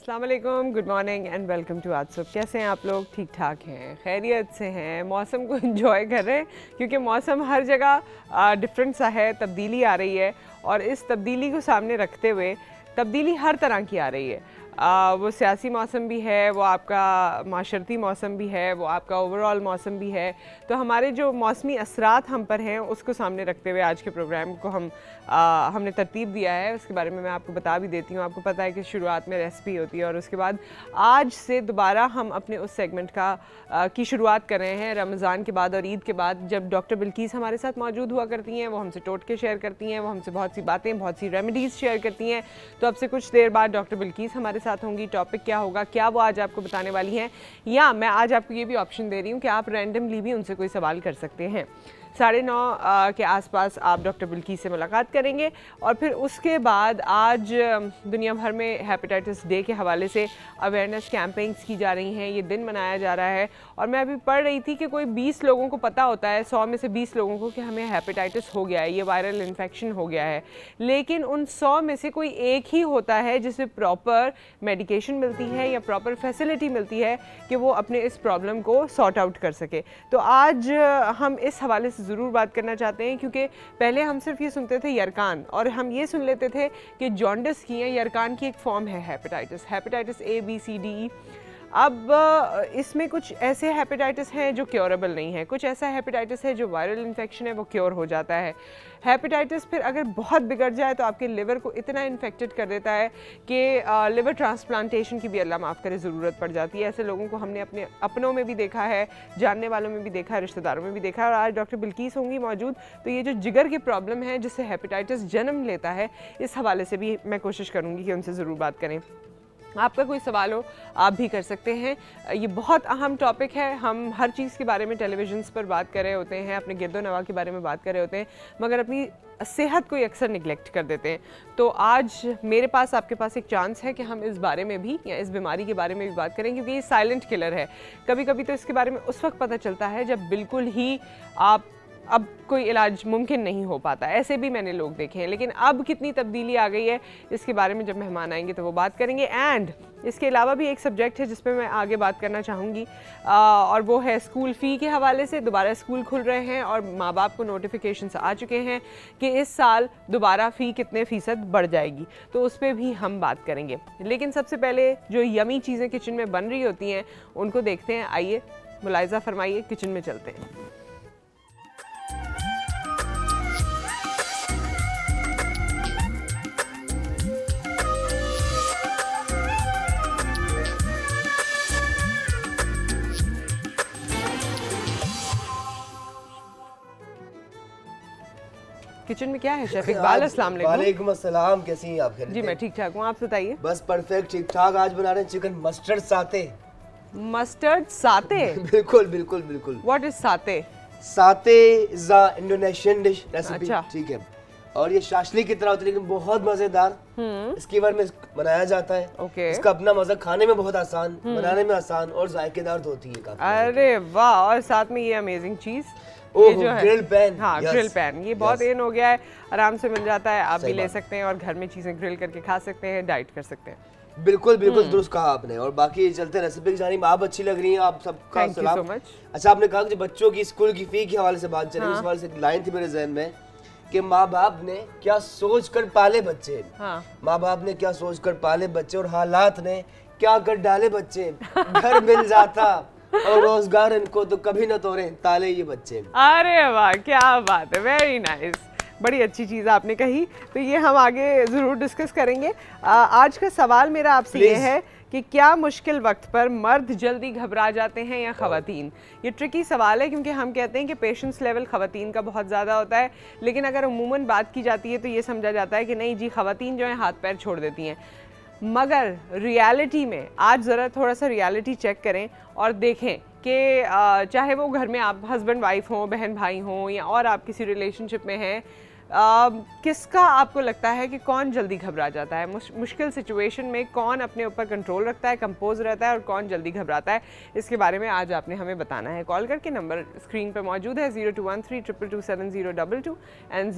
अस्सलाम वालेकुम, good morning and welcome to आज सुबह। कैसे हैं आप लोग? ठीक ठाक हैं, खैरियत से हैं, मौसम को एंजॉय कर रहे हैं क्योंकि मौसम हर जगह डिफरेंट सा है, तब्दीली आ रही है और इस तब्दीली को सामने रखते हुए तब्दीली हर तरह की आ रही है। वो सियासी मौसम भी है, वो आपका माशरती मौसम भी है, वो आपका ओवरऑल मौसम भी है। तो हमारे जो मौसमी असरात हम पर हैं उसको सामने रखते हुए आज के प्रोग्राम को हमने तरतीब दिया है। उसके बारे में मैं आपको बता भी देती हूँ। आपको पता है कि शुरुआत में रेसिपी होती है और उसके बाद आज से दोबारा हम अपने उस सेगमेंट की शुरुआत कर रहे हैं रमज़ान के बाद और ईद के बाद, जब डॉक्टर बिल्कीस हमारे साथ मौजूद हुआ करती हैं। वो हमसे टोटके शेयर करती हैं, वो हमसे बहुत सी बातें, बहुत सी रेमेडीज़ शेयर करती हैं। तो अब से कुछ देर बाद डॉक्टर बिल्कीस हमारे साथ होंगी। टॉपिक क्या होगा, क्या वो आज आपको बताने वाली हैं, या मैं आज आपको ये भी ऑप्शन दे रही हूँ कि आप रैंडमली भी उनसे कोई सवाल कर सकते हैं। 9:30 के आसपास आप डॉक्टर बिल्कीस से मुलाकात करेंगे और फिर उसके बाद आज दुनिया भर में हेपेटाइटिस डे के हवाले से अवेयरनेस कैंपेन्स की जा रही हैं। ये दिन मनाया जा रहा है और मैं अभी पढ़ रही थी कि कोई 20 लोगों को पता होता है, 100 में से 20 लोगों को, कि हमें हेपेटाइटिस हो गया है, ये वायरल इन्फेक्शन हो गया है। लेकिन उन 100 में से कोई एक ही होता है जिसे प्रॉपर मेडिकेशन मिलती है या प्रॉपर फैसिलिटी मिलती है कि वो अपने इस प्रॉब्लम को सॉर्ट आउट कर सके। तो आज हम इस हवाले से ज़रूर बात करना चाहते हैं क्योंकि पहले हम सिर्फ ये सुनते थे यरकान, और हम ये सुन लेते थे कि जॉन्डिस की है, यरकान की एक फॉर्म है hepatitis A, B, C, D, E। अब इसमें कुछ ऐसे हेपेटाइटिस हैं जो क्योरेबल नहीं है, कुछ ऐसा हेपेटाइटिस है जो वायरल इन्फेक्शन है, वो क्योर हो जाता है। हेपेटाइटिस फिर अगर बहुत बिगड़ जाए तो आपके लिवर को इतना इन्फेक्टेड कर देता है कि लिवर ट्रांसप्लांटेशन की भी अल्लाह माफ़ करे ज़रूरत पड़ जाती है। ऐसे लोगों को हमने अपने अपनों में भी देखा है, जानने वालों में भी देखा है, रिश्तेदारों में भी देखा है। और आज डॉक्टर बिल्कीस होंगी मौजूद, तो ये जो जिगर की प्रॉब्लम है जिससे हेपेटाइटिस जन्म लेता है, इस हवाले से भी मैं कोशिश करूँगी कि उनसे ज़रूर बात करें। आपका कोई सवाल हो आप भी कर सकते हैं। ये बहुत अहम टॉपिक है। हम हर चीज़ के बारे में टेलीविजन्स पर बात कर रहे होते हैं, अपने गिरदो नवा के बारे में बात कर रहे होते हैं, मगर अपनी सेहत को अक्सर निगलेक्ट कर देते हैं। तो आज मेरे पास आपके पास एक चांस है कि हम इस बारे में भी, या इस बीमारी के बारे में भी बात करें, क्योंकि ये साइलेंट किलर है। कभी कभी तो इसके बारे में उस वक्त पता चलता है जब बिल्कुल ही अब कोई इलाज मुमकिन नहीं हो पाता। ऐसे भी मैंने लोग देखे हैं। लेकिन अब कितनी तब्दीली आ गई है, इसके बारे में जब मेहमान आएंगे तो वो बात करेंगे। एंड इसके अलावा भी एक सब्जेक्ट है जिस पे मैं आगे बात करना चाहूँगी, और वो है स्कूल फ़ी के हवाले से। दोबारा स्कूल खुल रहे हैं और माँ बाप को नोटिफिकेशंस आ चुके हैं कि इस साल दोबारा फ़ी कितने फ़ीसद बढ़ जाएगी, तो उस पर भी हम बात करेंगे। लेकिन सबसे पहले जो यमी चीज़ें किचन में बन रही होती हैं उनको देखते हैं। आइए मुलाहिज़ा फरमाइए, किचन में चलते हैं। किचन में क्या है शेफ इकबाल? अस्सलाम वालेकुम। वालेकुम अस्सलाम, कैसी हैं आप? जी मैं ठीक ठाक हूँ, आप बताइए। बस परफेक्ट, ठीक ठाक। आज बना रहे हैं चिकन मस्टर्ड साते। मस्टर्ड साते? बिल्कुल बिल्कुल बिल्कुल। What is satay? Satay is a Indonesian dish recipe. अच्छा। ठीक है, और ये शाशली की तरह होती है लेकिन बहुत मजेदार। इसकी बार में बनाया जाता है। ओके। इसका अपना मजा, खाने में बहुत आसान, बनाने में आसान और जायकेदार होती है काफी। अरे वाह, और साथ में ये अमेजिंग चीज, ये जो है ग्रिल पैन। हाँ ग्रिल पैन, ये बहुत इन हो गया है, आराम से मिल जाता है, आप भी ले सकते हैं और घर में चीजें ग्रिल करके खा सकते हैं, डाइट कर सकते हैं। बिल्कुल बिल्कुल दुरुस्त कहा आपने। और बाकी चलते रेसिपी की जानिब, आप अच्छी लग रही हैं, आप सबका सलाम। Thank you so much. अच्छा, आपने कहा कि बच्चों की स्कूल की फी के हवाले से बात चली। इस हवाले से एक लाइन थी मेरे जहन में कि माँ बाप ने क्या सोच कर पाले बच्चे। हाँ। माँ बाप ने क्या सोच कर पाले बच्चे और हालात ने क्या कर डाले बच्चे। घर मिल जाता और रोजगार इनको तो कभी न तोड़े ताले ये बच्चे। अरे वाह, क्या बात है, वेरी नाइस, बड़ी अच्छी चीज़ आपने कही। तो ये हम आगे ज़रूर डिस्कस करेंगे। आज का सवाल मेरा आपसे ये है कि क्या मुश्किल वक्त पर मर्द जल्दी घबरा जाते हैं या ख़वातीन? ये ट्रिकी सवाल है क्योंकि हम कहते हैं कि पेशेंस लेवल ख़वातीन का बहुत ज़्यादा होता है, लेकिन अगर अमूमन बात की जाती है तो ये समझा जाता है कि नहीं जी, ख़वातीन जो है हाथ पैर छोड़ देती हैं। मगर रियलिटी में आज ज़रा थोड़ा सा रियलिटी चेक करें और देखें कि चाहे वो घर में आप हस्बैंड वाइफ हों, बहन भाई हों, या और आप किसी रिलेशनशिप में हैं, किसका आपको लगता है कि कौन जल्दी घबरा जाता है? मुश्किल सिचुएशन में कौन अपने ऊपर कंट्रोल रखता है, कंपोज रहता है, और कौन जल्दी घबराता है? इसके बारे में आज आपने हमें बताना है। कॉल करके नंबर स्क्रीन पर मौजूद है 0213227022 एंड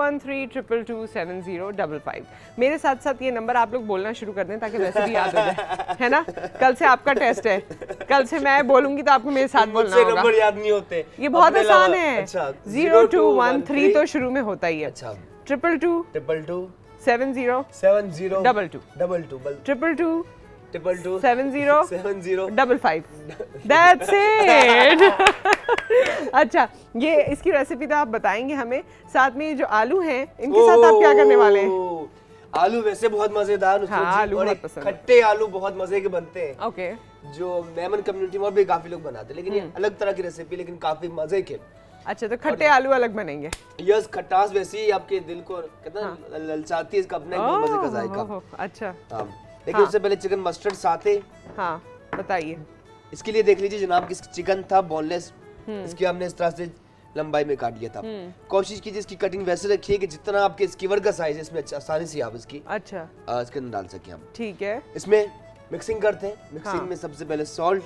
0213227055। मेरे साथ साथ ये नंबर आप लोग बोलना शुरू कर दें ताकि वैसे भी याद हो जाए, है ना? कल से आपका टेस्ट है, कल से मैं बोलूंगी तो आपको मेरे साथ बोलना होगा। नंबर याद नहीं होते, ये बहुत आसान है। अच्छा, 0213 तो शुरू में होता ही है। अच्छा, 222 70 70 22 222 70 55। That's it। अच्छा, ये इसकी रेसिपी तो आप बताएंगे हमें। साथ में ये जो आलू हैं इनके साथ आप क्या करने वाले हैं? आलू वैसे बहुत मजेदार, हाँ, आलू बहुत पसंद है। खट्टे आलू बहुत मजे के बनते हैं। ओके। जो मेमन कम्युनिटी में और भी काफी लोग बनाते हैं, लेकिन ये अलग तरह की रेसिपी, लेकिन काफी मजे के। अच्छा, तो खट्टे आलू अलग बनेंगे। यस, खटास वैसी ही आपके दिल को कहते हैं ललचाती है, इसका अपना एक बहुत मजे का जायका। अच्छा, हाँ, लेकिन उससे पहले चिकन मस्टर्ड साथ है। हाँ, बताइए। इसके लिए देख लीजिए जनाब कि चिकन था बोनलेस, इसकी हमने इस तरह से लंबाई में काट लिया था। कोशिश कीजिए इसकी कटिंग वैसे रखिए कि जितना आपके स्कीवर का साइज है इसमें आसानी से आप इसकी इसके अंदर डाल सके हम। ठीक है, इसमें मिक्सिंग करते हैं। मिक्सिंग में सबसे पहले सॉल्ट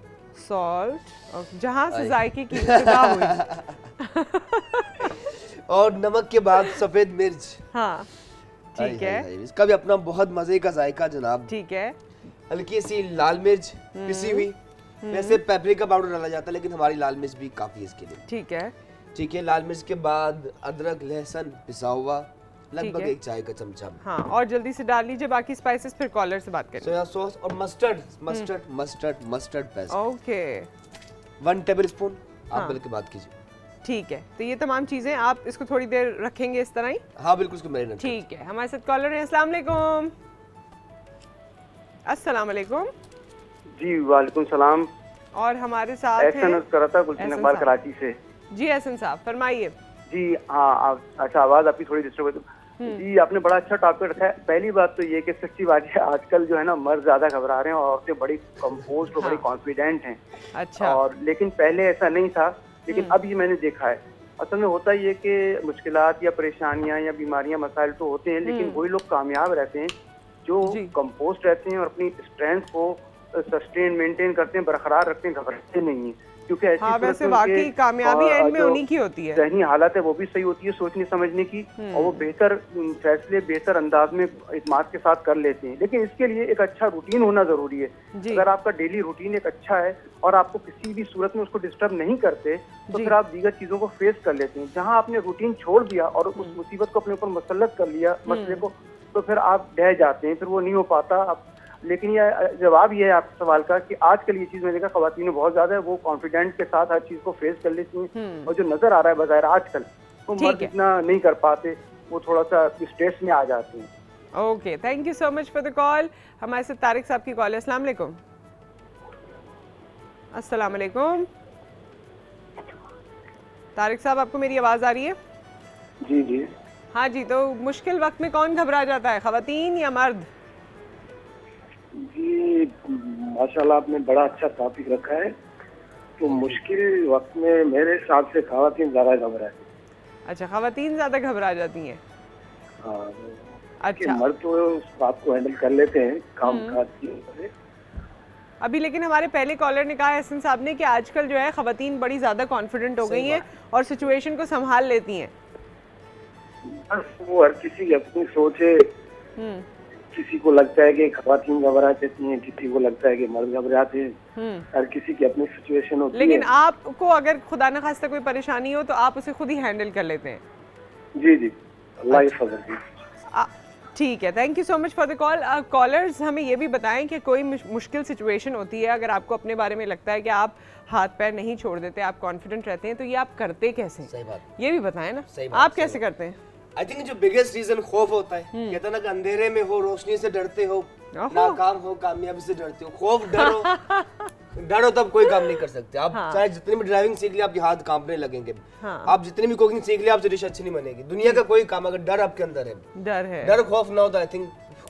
जहां से जायके की इब्तिदा हुई और नमक के बाद सफेद मिर्च। हाँ, ठीक है, इसका भी अपना बहुत मजे का जायका जनाब। ठीक है, हल्की सी लाल मिर्च पिसी हुई, वैसे पेपरिका पाउडर डाला जाता है लेकिन हमारी लाल मिर्च भी काफी है इसके लिए। ठीक है, ठीक है, लाल मिर्च के बाद अदरक लहसुन पिसा हुआ लगभग 1 चाय का चमचा। हाँ, और जल्दी से डाल लीजिए बाकी स्पाइसेस, फिर कॉलर से बात करें। सोया सॉस और मस्टर्ड पेस्ट। Okay, 1 tablespoon. आप मिलकर बात कीजिए। ठीक है, तो ये तमाम चीजें आप इसको थोड़ी देर रखेंगे इस तरह ही? हाँ बिल्कुल, इसको मैरिनेट। ठीक है, हमारे साथ कॉलर है। अस्सलाम वालेकुम। अस्सलाम वालेकुम। जी वालेकुम सलाम। और हमारे साथ हैं गुलशन इकबाल कराची से। जी एहसन साहब, फरमाइए। जी हाँ, अच्छा आवाज आपकी थोड़ी डिस्टर्ब है। जी, आपने बड़ा अच्छा टॉपिक रखा है। पहली बात तो ये कि सच्ची बात है, आजकल जो है ना मर्द ज्यादा घबरा रहे हैं और औरतें बड़ी कंपोज्ड और बड़ी कॉन्फिडेंट हैं। अच्छा। और लेकिन पहले ऐसा नहीं था, लेकिन अब ये मैंने देखा है। असल में होता ये कि मुश्किलात या परेशानियां या बीमारियां मसाइल तो होते हैं, लेकिन वही लोग कामयाब रहते हैं जो कंपोज्ड रहते हैं और अपनी स्ट्रेंथ को सस्टेन मेंटेन करते हैं, बरकरार रखते हैं, घबराते नहीं है। क्योंकि ऐसी वैसे वाकई कामयाबी एंड में उन्हीं की होती है। ज़हनी हालत है वो भी सही होती है सोचने समझने की, और वो बेहतर फैसले बेहतर अंदाज में इत्मीनान के साथ कर लेते हैं। लेकिन इसके लिए एक अच्छा रूटीन होना जरूरी है। अगर आपका डेली रूटीन एक अच्छा है और आपको किसी भी सूरत में उसको डिस्टर्ब नहीं करते, तो फिर आप दीगर चीजों को फेस कर लेते हैं। जहाँ आपने रूटीन छोड़ दिया और उस मुसीबत को अपने ऊपर मुसल्लत कर लिया मसले को, तो फिर आप ढह जाते हैं, फिर वो नहीं हो पाता। लेकिन ये जवाब ये है आपके सवाल का कि आजकल ये चीज मैंने देखा खवातीन में बहुत ज्यादा है, वो कॉन्फिडेंट के साथ हर चीज को फेस कर लेती हैं। और जो नजर आ रहा है बाजार आजकल, वो मर्द इतना नहीं कर पाते, वो थोड़ा सा स्ट्रेस में आ जाते हैं। Okay, thank you so much for the call. हमारे साथ तारिक साहब की कॉल है। अस्सलाम वालेकुम। अस्सलाम वालेकुम तारिक साहब, आपको मेरी आवाज आ रही है? जी जी। हाँ जी, तो मुश्किल वक्त में कौन घबरा जाता है, खवातीन या मर्द? जी माशाल्लाह, आपने बड़ा अच्छा टॉपिक रखा है। तो मुश्किल वक्त में मेरे हिसाब से खवातीन ज्यादा घबराती। अच्छा, खवातीन ज्यादा घबरा जाती हैं। हाँ, अच्छा, मर्द तो उस बात को हैंडल कर लेते हैं काम काज की। अभी लेकिन हमारे पहले कॉलर ने कहा एहसन साहब ने कि आजकल जो है खवातीन बड़ी ज्यादा कॉन्फिडेंट हो गई हैं और सिचुएशन को संभाल लेती हैं। वो हर किसी की अपनी सोच है। किसी को लगता है कि खवातीन घबरा जाती हैं, किसी को लगता है कि मर्द घबराते हैं। हर किसी की अपनी सिचुएशन होती है। लेकिन आपको अगर खुदा न खास्ता कोई परेशानी हो तो आप उसे खुद ही हैंडल कर लेते हैं? जी जी, अल्लाह हिफाज़त। ठीक है, thank you so much for the call. Callers हमें ये भी बताएं कि कोई मुश्किल सिचुएशन होती है, अगर आपको अपने बारे में लगता है कि आप हाथ पैर नहीं छोड़ देते, आप कॉन्फिडेंट रहते हैं, तो ये आप करते कैसे? सही बात, ये भी बताएं ना, आप कैसे करते हैं? आई थिंक जो बिगेस्ट रीजन खौफ होता है। कहते हैं ना कि अंधेरे में हो रोशनी से डरते हो, नाकाम हो कामयाबी से डरते हो। खौफ डरो तब कोई काम नहीं कर सकते आप। चाहे जितनी भी ड्राइविंग सीख लिया आपके हाथ कांपने लगेंगे। आप जितनी भी कुकिंग सीख लिया आपसे डिश अच्छी नहीं बनेगी। दुनिया का कोई काम अगर डर आपके अंदर है, डर खौफ ना हो तो आई थिंक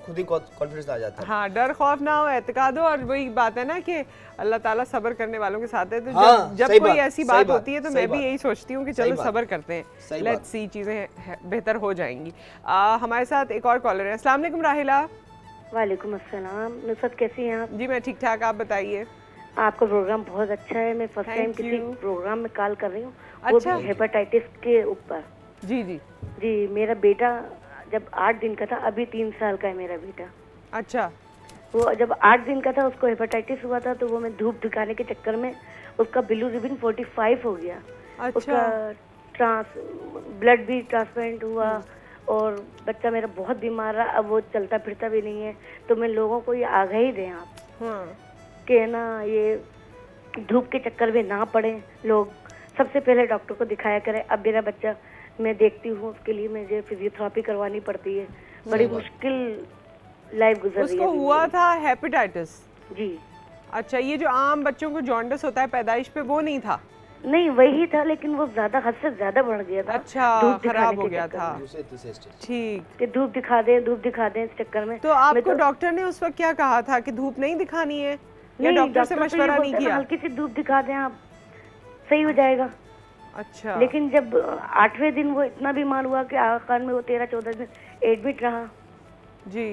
खुद ही कॉन्फिडेंस आ जाता है। हाँ, डर खौफ ना हो, एतकाद हो। और वही बात है ना कि अल्लाह ताला सब्र करने वालों के साथ है। तो जब कोई ऐसी बात होती है तो मैं भी यही सोचती हूँ कि चलो सब्र करते हैं, लेट्स सी चीज़ें बेहतर हो जाएंगी। हमारे साथ एक और कॉलर है। अस्सलाम वालेकुम राहिला। वालेकुम अस्सलाम। नुसरत कैसी हैं आप? जी मैं ठीक ठाक, आप बताइए। आपका प्रोग्राम बहुत अच्छा है। मैं फर्स्ट टाइम किसी प्रोग्राम में कॉल कर रही हूँ, वो अच्छा। भी हेपेटाइटिस के ऊपर। जी जी जी, मेरा बेटा जब 8 दिन का था, अभी 3 साल का है मेरा बेटा। अच्छा। वो जब 8 दिन का था उसको हेपेटाइटिस हुआ था, तो वो मैं धूप दिखाने के चक्कर में उसका बिलीरुबिन 45 हो गया। अच्छा। उसका ब्लड भी ट्रांसप्लांट हुआ और बच्चा मेरा बहुत बीमार रहा। अब वो चलता फिरता भी नहीं है। तो मैं लोगों को ये आगाही दें आप कि ना ये धूप के चक्कर में ना पड़े लोग, सबसे पहले डॉक्टर को दिखाया करें। अब मेरा बच्चा मैं देखती हूँ, उसके लिए मुझे फिजियोथेरेपी करवानी पड़ती है। बड़ी मुश्किल लाइफ गुजर रही है। उसको हुआ था हेपेटाइटिस? जी। अच्छा, ये जो आम बच्चों को जॉन्डिस होता है पैदाइश पे, वो नहीं था? नहीं, वही था, लेकिन वो ज्यादा हद से ज्यादा बढ़ गया था। अच्छा, खराब हो गया था। ठीक, कि धूप दिखा दें इस चक्कर में। तो आपको डॉक्टर ने उस वक्त क्या कहा था कि धूप नहीं दिखानी है, या डॉक्टर से मशवरा नहीं किया? हल्की सी धूप दिखा दें आप, सही हो जाएगा। अच्छा। लेकिन जब 8वें दिन वो इतना बीमार हुआ कि आखिर में वो 13-14 दिन एडमिट रहा। जी।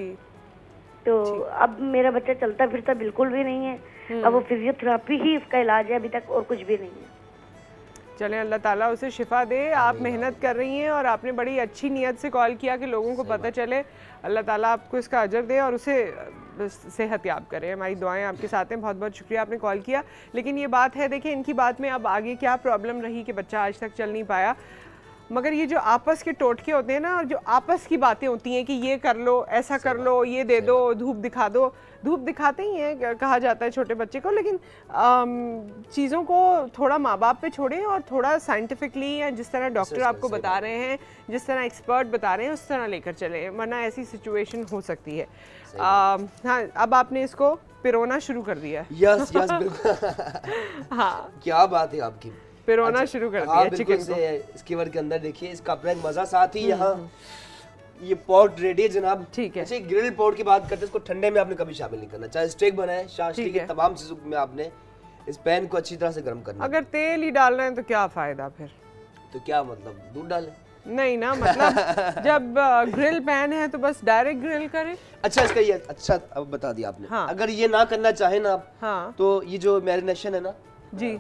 तो अब मेरा बच्चा चलता फिरता बिल्कुल भी नहीं है। अब वो फिजियोथेरेपी ही इसका इलाज है अभी तक, और कुछ भी नहीं है। चलें, अल्लाह ताला उसे शिफा दे। आप मेहनत कर रही हैं और आपने बड़ी अच्छी नीयत से कॉल किया कि लोगों को पता चले। अल्लाह ताला आपको इसका अजर दे और उसे सेहत याब करे। हमारी दुआएं आपके साथ हैं। बहुत बहुत शुक्रिया आपने कॉल किया। लेकिन ये बात है, देखिए इनकी बात में अब आगे क्या प्रॉब्लम रही कि बच्चा आज तक चल नहीं पाया, मगर ये जो आपस के टोटके होते हैं ना, और जो आपस की बातें होती हैं कि ये कर लो, ऐसा कर लो, ये दे दो, धूप दिखा दो। धूप दिखाते ही हैं, कहा जाता है छोटे बच्चे को, लेकिन चीज़ों को थोड़ा माँ बाप पे छोड़ें और थोड़ा साइंटिफिकली, या जिस तरह डॉक्टर आपको बता रहे हैं, जिस तरह एक्सपर्ट बता रहे हैं, उस तरह लेकर चलें, वरना ऐसी सिचुएशन हो सकती है। हाँ, अब आपने इसको पिरोना शुरू कर दिया। यस यस बिल्कुल। हाँ, क्या बात है आपकी, पिरोना शुरू कर दिया चिकन को। इसके वर्क के अंदर देखिए, इसका अपना एक मजा। साथ ही यहाँ ये पॉट रेडी है जनाब। ठीक है। अच्छा, ग्रिल पॉट की बात करते हैं, इसको ठंडे में आपने कभी शामिल नहीं करना। चाहे स्टेक बनाए, शास्त्री की तमाम चीजों में आपने इस पैन को अच्छी तरह से गर्म करना। अगर तेल ही डाल रहे हैं तो क्या फायदा फिर? तो क्या मतलब, दूध डालें? नहीं ना, मतलब जब ग्रिल पैन है तो बस डायरेक्ट ग्रिल करें। अच्छा, इसका ये अच्छा अब बता दिया आपने। हाँ। अगर ये ना करना चाहे ना आप, हाँ, तो ये जो मैरिनेशन है ना जी,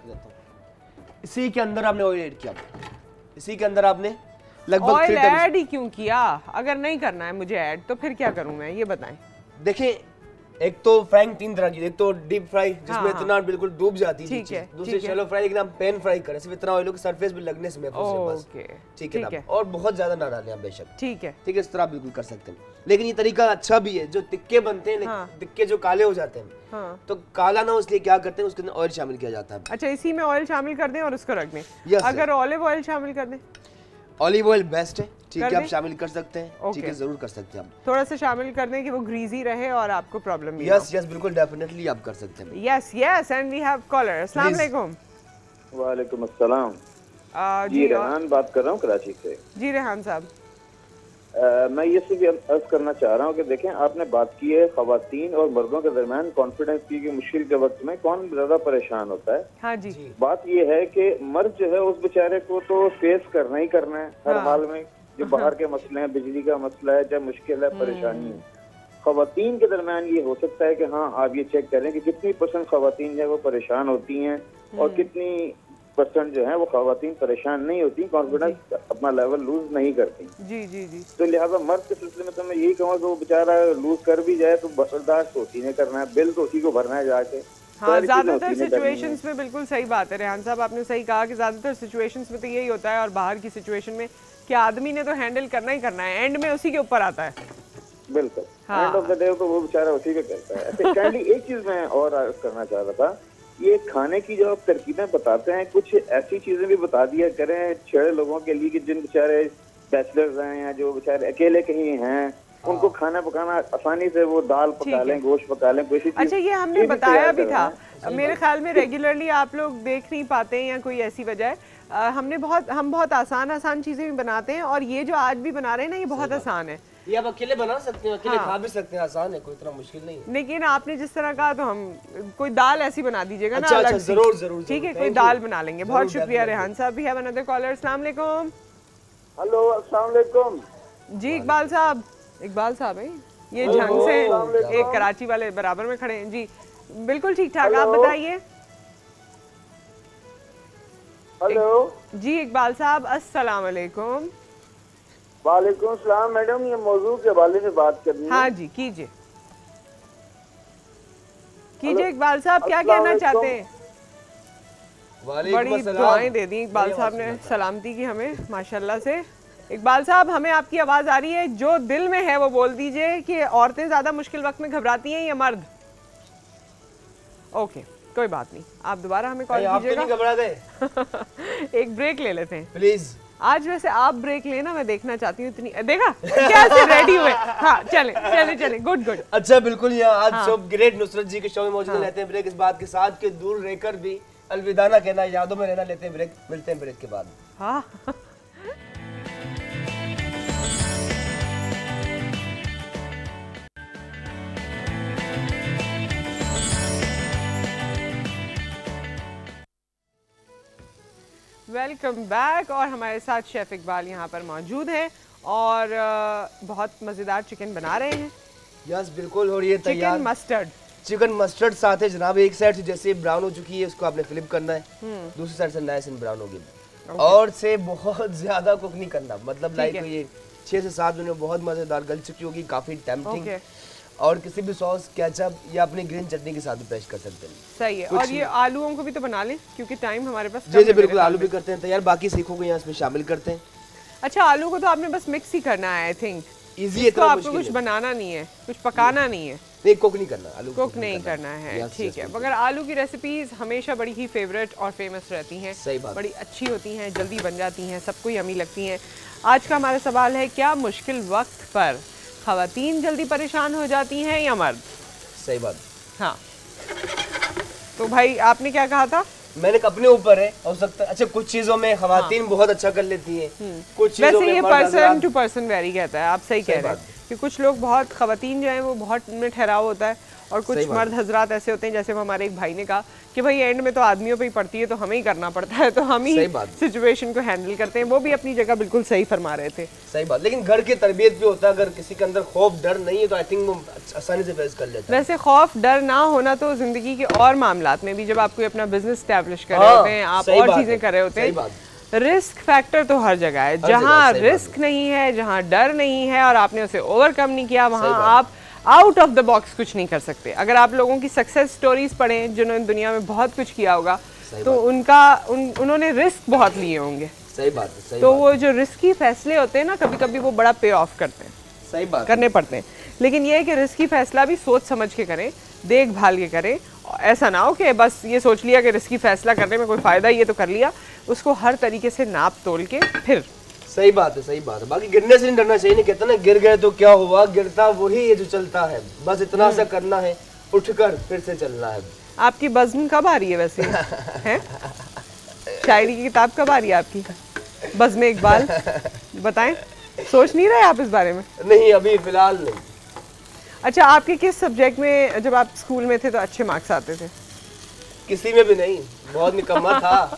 इसी के अंदर आपने ऑयल ऐड किया। इसी के अंदर आपने लगभग ऑयल ऐड ही क्यों किया? अगर नहीं करना है मुझे ऐड, तो फिर क्या करूं मैं, ये बताएं। देखिए, एक तो फ्राइंग 3 तरह की, एक तो डीप फ्राई जिसमें इतना बिल्कुल डूब जाती है, ठीक है। दूसरी शैलो फ्राई, एक नाम पैन फ्राई करें, सिर्फ इतना ऑयल को सरफेस पे लगने से महफूज है बस, ठीक है ना। और बहुत ज्यादा ना डालें आप बेशक, ठीक है, ठीक है, इस तरह बिल्कुल कर सकते हैं। लेकिन ये तरीका अच्छा भी है। जो तिक्के बनते हैं, तिक्के जो काले हो जाते हैं, तो काला ना हो इसलिए क्या करते हैं, उसके अंदर ऑयल शामिल किया जाता है। अच्छा, इसी में ऑयल शामिल कर दें और उसको रख दें। अगर ऑलिव ऑयल शामिल कर दें, ऑलिव ऑयल बेस्ट है, ठीक है, आप शामिल कर सकते हैं, ठीक है, जरूर कर सकते हैं आप। थोड़ा सा शामिल कर दें कि वो ग्रीजी रहे और आपको प्रॉब्लम भी। यस यस बिल्कुल, डेफिनेटली आप कर सकते हैं। Yes yes, and we have caller. अस्सलाम वालेकुम। वालेकुम अस्सलाम। जी, रेहान बात कर रहा हूँ कराची से। जी रेहान साहब, मैं ये सिर्फ अर्ज करना चाह रहा हूँ कि देखें, आपने बात की है खवातीन और मर्दों के दरमियान कॉन्फिडेंस की मुश्किल के वक्त में कौन ज्यादा परेशान होता है। हाँ जी। बात ये है कि मर्द जो है उस बेचारे को तो फेस करना ही करना है हर हाल में, जो बाहर के मसले हैं, बिजली का मसला है, चाहे मुश्किल है, परेशानी है। खवातीन के दरमियान ये हो सकता है कि हाँ, आप ये चेक करें कि कितनी % खवातीन जो है वो परेशान होती हैं और कितनी % जो है वो खवातीन परेशान नहीं होती, कॉन्फिडेंस अपना लेवल लूज नहीं करती। जी जी जी। तो लिहाजा मर्द के सिलसिले में तो मैं यही कहूँगा कि वो बेचारा लूज कर भी जाए तो बर्दाश्त उसी ने करना है, बिल तो उसी को भरना है जाके। हाँ, ज्यादातर सिचुएशंस में बिल्कुल सही बात है रेहान साहब, आपने सही कहा कि ज्यादातर सिचुएशंस में तो यही होता है। और बाहर की सिचुएशन में कि आदमी ने तो हैंडल करना ही करना है, एंड में उसी के ऊपर आता है। बिल्कुल, एंड ऑफ द डे तो वो बेचारा उसी पे करता है। अच्छा, एक चीज मैं और करना चाह रहा था, ये खाने की जो आप तरकीबें बताते हैं, कुछ ऐसी चीजें भी बता दिया करें छेड़े लोगों के लिए कि जिन बेचारे बैचलर्स हैं या जो बेचारे अकेले कहीं हैं, उनको खाना पकाना आसानी से, वो दाल पका लें, गोश्त पका लें, कोई चीज। अच्छा, ये हमने बताया भी था, मेरे ख्याल में रेगुलरली आप लोग देख नहीं पाते हैं या कोई ऐसी वजह है। हम बहुत आसान चीज़ें भी बनाते हैं, और ये जो आज भी बना रहे हैं ना, ये बहुत आसान है। ये आप अकेले बना सकते हैं, अकेले खा भी सकते हैं, आसान है, कोई इतना मुश्किल नहीं है। लेकिन आपने जिस तरह कहा, तो हम कोई दाल ऐसी बना दीजिएगा ना। अच्छा, जरूर ठीक है, कोई दाल बना लेंगे। बहुत शुक्रिया रेहान साहब। भी है अनदर कॉलर। अस्सलाम वालेकुम। हेलो, अस्सलाम वालेकुम जी इकबाल साहब है ये झंग से, एक कराची वाले बराबर में खड़े हैं जी। बिल्कुल ठीक ठाक, आप बताइए। हेलो जी इकबाल साहब, अस्सलाम वालेकुम। वालेकुम सलाम मैडम, ये मौजू के हवाले से बात करनी है। हाँ जी, कीजिए इकबाल साहब, क्या कहना चाहते हैं? बड़ी दुआएं दे दी इकबाल साहब ने, सलामती की हमें माशाल्लाह से। इकबाल साहब, हमें आपकी आवाज़ आ रही है, जो दिल में है वो बोल दीजिए कि औरतें ज़्यादा मुश्किल वक्त में घबराती हैं या मर्द? ओके, कोई बात नहीं, आप दोबारा हमें कॉल कीजिएगा। घबरा गए? एक ब्रेक ले लेते हैं प्लीज। आज वैसे आप ब्रेक लेना, मैं देखना चाहती हूँ इतनी, देखा कैसे रेडी हुए। हाँ चले, गुड। अच्छा बिल्कुल, यहाँ आज सब ग्रेट नुसरत जी के शो में मौजूद रहते हैं ब्रेक, इस बात के साथ कि दूर रहकर भी अलविदा ना कहना, यादों में रहना। लेते हैं ब्रेक, मिलते हैं ब्रेक के बाद। हाँ वेलकम बैक। और हमारे साथ शेफ इकबाल यहाँ पर मौजूद हैं और बहुत मज़ेदार चिकन बना रहे हैं। यस बिल्कुल, और ये तैयार चिकन मस्टर्ड साथ है जनाब। एक साइड से जैसे ब्राउन हो चुकी है, उसको आपने फ्लिप करना है, दूसरी साइड से नाइस एंड ब्राउन होगी। और से बहुत ज्यादा कुक नहीं करना, मतलब लाइक ये 6 से 7 मिनट बहुत मजेदार गल चुकी होगी, काफी टेम्पटिंग। और किसी भी सॉस, केचप या अपनी ग्रीन चटनी के साथ भी पेश कर सकते हैं। सही है। और ये आलूओं को भी तो बना लें, क्योंकि टाइम हमारे पास। जी बिल्कुल, आलू भी करते हैं तैयार, बाकी सीखोगे को यहाँ इसमें शामिल करते हैं। अच्छा, आलू को तो आपने बस मिक्स ही करना है, आई थिंक इजी है, तो आपको कुछ बनाना नहीं है, कुछ पकाना नहीं है। नहीं, कुक नहीं करना, आलू कुक नहीं करना है। ठीक है, मगर आलू की रेसिपीज हमेशा बड़ी ही फेवरेट और फेमस रहती हैं। सही बात, बड़ी अच्छी होती हैं, जल्दी बन जाती हैं, सबको यमी लगती हैं। आज का हमारा सवाल है, क्या मुश्किल वक्त पर ख़वातीन जल्दी परेशान हो जाती हैं या मर्द? सही बात। हाँ, तो भाई आपने क्या कहा था? मैंने अपने ऊपर है, हो सकता है। अच्छा, कुछ चीजों में ख़वातीन बहुत अच्छा कर लेती हैं, कुछ चीजों में वैसे ये पर्सन टू पर्सन वेरी कहता है, आप सही कह रहे हैं कि कुछ लोग बहुत, ख़वातीन जो है वो बहुत में ठहराव होता है, और कुछ मर्द हजरात ऐसे होते हैं, जैसे हमारे एक भाई ने कहा कि भाई एंड में तो आदमियों पे ही पड़ती है, तो हमें ही करना पड़ता है, तो हम ही सिचुएशन को हैंडल करते हैं। वो भी अपनी जगह बिल्कुल सही फरमा रहे थे। सही बात, लेकिन घर की तरबियत भी होता है, अगर किसी के अंदर खौफ डर नहीं है तो आई थिंक वो आसानी से फेस कर लेता है। वैसे खौफ डर ना होना तो जिंदगी के और मामलात में भी, जब आप कोई अपना बिजनेस स्टैब्लिश कर रहे होते हैं, आप और चीजें कर रहे होते हैं, रिस्क फैक्टर तो हर जगह है। जहाँ रिस्क नहीं है, जहाँ डर नहीं है और आपने उसे ओवरकम नहीं किया, वहाँ आप आउट ऑफ द बॉक्स कुछ नहीं कर सकते। अगर आप लोगों की सक्सेस स्टोरीज पढ़ें, जिन्होंने दुनिया में बहुत कुछ किया होगा, तो उन्होंने रिस्क बहुत लिए होंगे। सही बात है, सही तो बात। वो जो रिस्की फैसले होते हैं ना, कभी कभी वो बड़ा पे ऑफ करते हैं। सही बात, करने पड़ते हैं। लेकिन ये है कि रिस्की फैसला भी सोच समझ के करें, देखभाल के करें। ऐसा ना हो कि बस ये सोच लिया कि रिस्की फैसला करने में कोई फ़ायदा, ये तो कर लिया, उसको हर तरीके से नाप तोल के फिर। सही बात है, सही बात है। बाकी गिरने से नहीं डरना चाहिए, नहीं कहता ना गिर गए तो क्या हुआ, गिरता वही है जो चलता है, बस इतना सा करना है, उठकर फिर से चलना है। आपकी बज़्म कब आ रही है वैसे? हैं? शायरी की किताब कब आ रही है आपकी? बज़्म इकबाल बताएं, सोच नहीं रहे आप इस बारे में? नहीं, अभी फिलहाल नहीं। अच्छा, आपके किस सब्जेक्ट में जब आप स्कूल में थे तो अच्छे मार्क्स आते थे? किसी में भी नहीं, बहुत निकम्मा था।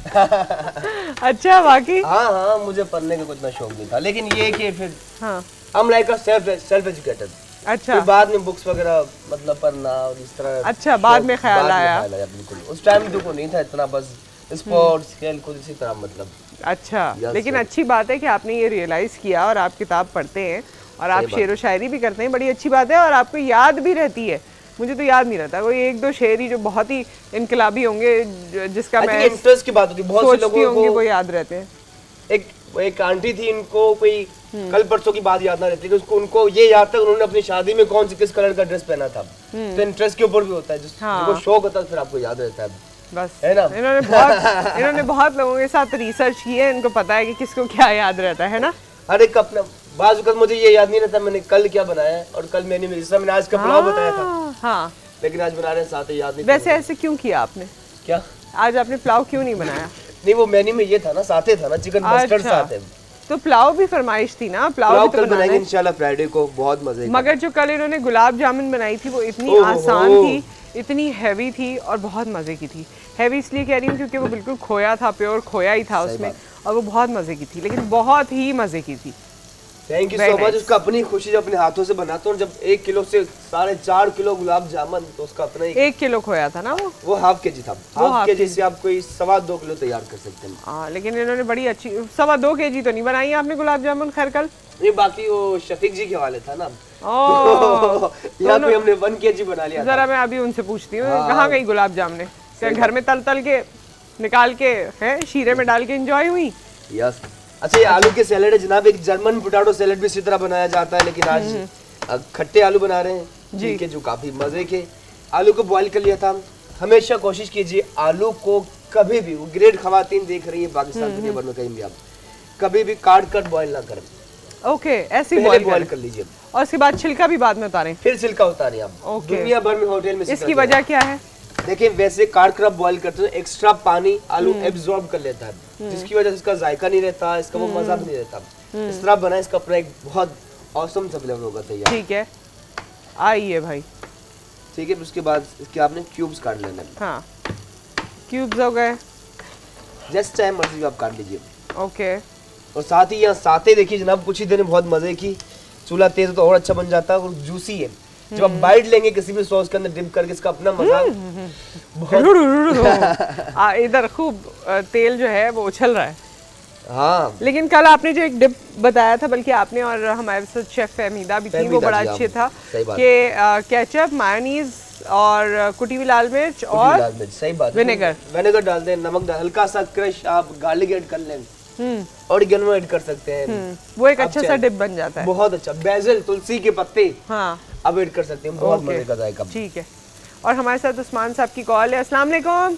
अच्छा, वाकई? हाँ, मुझे पढ़ने का कुछ शौक नहीं था, लेकिन ये कि फिर हाँ, I'm like a self educated। अच्छा, फिर बाद में बुक्स वगैरह मतलब पढ़ना और इस तरह। अच्छा, बाद में ख्याल आया। बिल्कुल, उस टाइम तो को नहीं था इतना, बस स्पोर्ट्स खेल कूद इसी तरह मतलब। अच्छा, लेकिन अच्छी बात है कि आपने ये रियलाइज किया और आप किताब पढ़ते हैं और आप शेर व शायरी भी करते हैं, बड़ी अच्छी बात है। और आपको याद भी रहती है, मुझे तो याद नहीं रहता कोई एक दो शेर ही जो बहुत ही इनकलाबी होंगे, जिसका मैं इंटरेस्ट की बात होती है, बहुत से लोगों को वो याद रहते हैं। एक आंटी थी, इनको कोई कल परसों की बात याद ना रहती, उसको उनको ये याद था उन्होंने अपनी शादी में कौन सी किस कलर का ड्रेस पहना था। तो इंटरेस्ट के ऊपर भी होता है, जिसको शौक होता है फिर आपको याद रहता है। बस है ना? इन्होंने बहुत लोगों के साथ रिसर्च की है, इनको पता है कि किसको क्या याद रहता है ना। हर एक अपना, बाज़ वक़्त मुझे ये याद नहीं रहता मैंने कल क्या बनाया है, और कल मैंने मैंने आज का पुलाव बताया था। हाँ, लेकिन आज बना रहे हैं साथ ही याद नहीं। वैसे ऐसे क्यों किया आपने? क्या आज आपने पुलाव क्यों नहीं बनाया? नहीं वो मेन्यू में ये था ना, साथ था ना चिकन मस्टर्ड साथ है। तो पुलाव भी फरमाइश थी ना, पुलाव भी कल बनाएंगे इंशाल्लाह फ्राइडे को, बहुत मजे। मगर जो कल इन्होंने गुलाब जामुन बनाई थी वो इतनी आसान थी, इतनी हैवी थी और बहुत मजे की थी। हैवी इसलिए कह रही हूँ क्योंकि वो बिल्कुल खोया था, प्योर खोया ही था उसमें, और वो बहुत मजे की थी, लेकिन बहुत ही मजे की थी। Thank you so much. उसका अपनी खुशी, जब अपने हाथों से बनाता हूँ, जब 1 किलो से 4.5 किलो गुलाब जामुन, तो उसका अपना 1 किलो खोया था ना वो हाफ के जी था। हाफ के जी से आप कोई 2.25 किलो तैयार कर सकते हैं। हाँ, लेकिन इन्होंने बड़ी अच्छी 2.25 kg तो नहीं बनाई आपने गुलाब जामुन खैर कल। ये बाकी वो शफीक जी के हवाले था ना। यहाँ पे हमने 1 kg बना लिया। जरा मैं अभी उनसे पूछती हूँ कहाँ गई गुलाब जामुन, क्या घर में तल के निकाल के है शीरे में डाल के एंजॉय हुई? यस। अच्छा, ये आलू के सैलेड है जनाब, एक जर्मन पोटैटो सैलेड भी इसी तरह बनाया जाता है, लेकिन आज खट्टे आलू बना रहे हैं जी के, जो काफी मजे के। आलू को बॉईल कर लिया था। हमेशा कोशिश कीजिए आलू को कभी भी, वो ग्रेट खवातीन देख रही है पाकिस्तान दुनिया भर में कहीं भी, आप कभी भी काट कर बॉईल ना करें। ओके, ऐसे बॉईल कर लीजिए और उसके बाद छिलका भी बाद में उतारें। फिर छिलका उतारें आप। दुनिया भर में होटल में इसकी वजह क्या है? देखिए, वैसे काट कर आप बॉईल करते हैं, एक्स्ट्रा पानी आलू एब्जॉर्ब कर लेता है, जिसकी वजह से इसका जायका नहीं रहता, इसका वो मजा भी नहीं रहता। इस तरह बनाए, इसका अपना एक बहुत ऑसम सा फ्लेवर होगा तैयार। ठीक है, आइए भाई। ठीक है, उसके बाद इसके आपने क्यूब्स काट लेने हैं। हाँ, क्यूब्स हो गए, जस्ट टाइम मर्जी आप काट लीजिए। ओके। और साथ ही यहाँ साथे देखिए जनाब, कुछ ही देर में बहुत मजे की, चूल्हा तेज तो और अच्छा बन जाता है और जूसी है। जब आप बाइट लेंगे किसी भी सॉस के अंदर डिप करके, इसका अपना मजा इधर खूब तेल जो है वो उछल रहा है। हाँ, लेकिन कल आपने जो एक डिप बताया था, बल्कि आपने और हमारे साथ शेफ फहमीदा भी थी, वो बड़ा अच्छे था कि केचप, मायोनीज और कुटी हुई लाल मिर्च और सही बात, विनेगर डाल दें, नमक डाल, हल्का सा क्रश आप गार्लिक ऐड कर लें, ऑरिगेनो ऐड कर सकते हैं, वो एक अच्छा सा डिप बन जाता है, बहुत अच्छा। बेसिल, तुलसी के पत्ते, हाँ, अब ऐड कर सकते हैं, बहुत मजे का जाएगा। ठीक है। और हमारे साथ उस्मान साहब की कॉल है। अस्सलाम वालेकुम।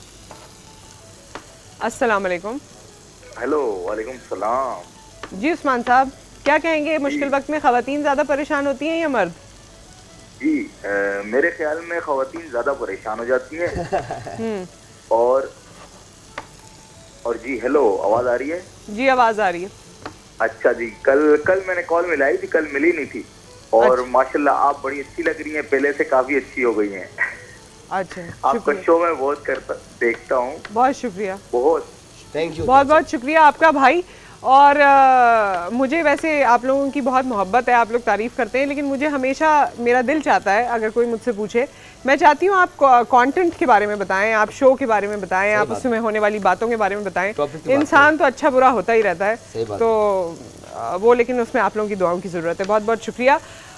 अस्सलाम वालेकुम। हेलो, वालेकुम सलाम। जी उस्मान साहब, क्या कहेंगे, मुश्किल वक्त में खवातीन ज्यादा परेशान होती हैं या मर्द? जी, मेरे ख्याल में खवातीन ज्यादा परेशान हो जाती हैं। और जी, हेलो, आवाज आ रही है? जी, आवाज आ रही है। अच्छा जी, कल मैंने कॉल मिलाई थी, कल मिली नहीं थी, और अच्छा। माशाल्लाह आप बड़ी अच्छी लग रही हैं, पहले से काफी अच्छी हो गई हैं। अच्छा, आपका शो मैं बहुत देखता हूँ। बहुत शुक्रिया, बहुत थैंक यू, बहुत बहुत शुक्रिया आपका भाई। और मुझे वैसे आप लोगों की बहुत मोहब्बत है, आप लोग तारीफ़ करते हैं, लेकिन मुझे हमेशा मेरा दिल चाहता है, अगर कोई मुझसे पूछे, मैं चाहती हूँ आप कंटेंट के बारे में बताएं, आप शो के बारे में बताएं, आप उसमें होने वाली बातों के बारे में बताएं। इंसान तो अच्छा बुरा होता ही रहता है, तो वो, लेकिन उसमें आप लोगों की दुआओं की ज़रूरत है। बहुत बहुत शुक्रिया।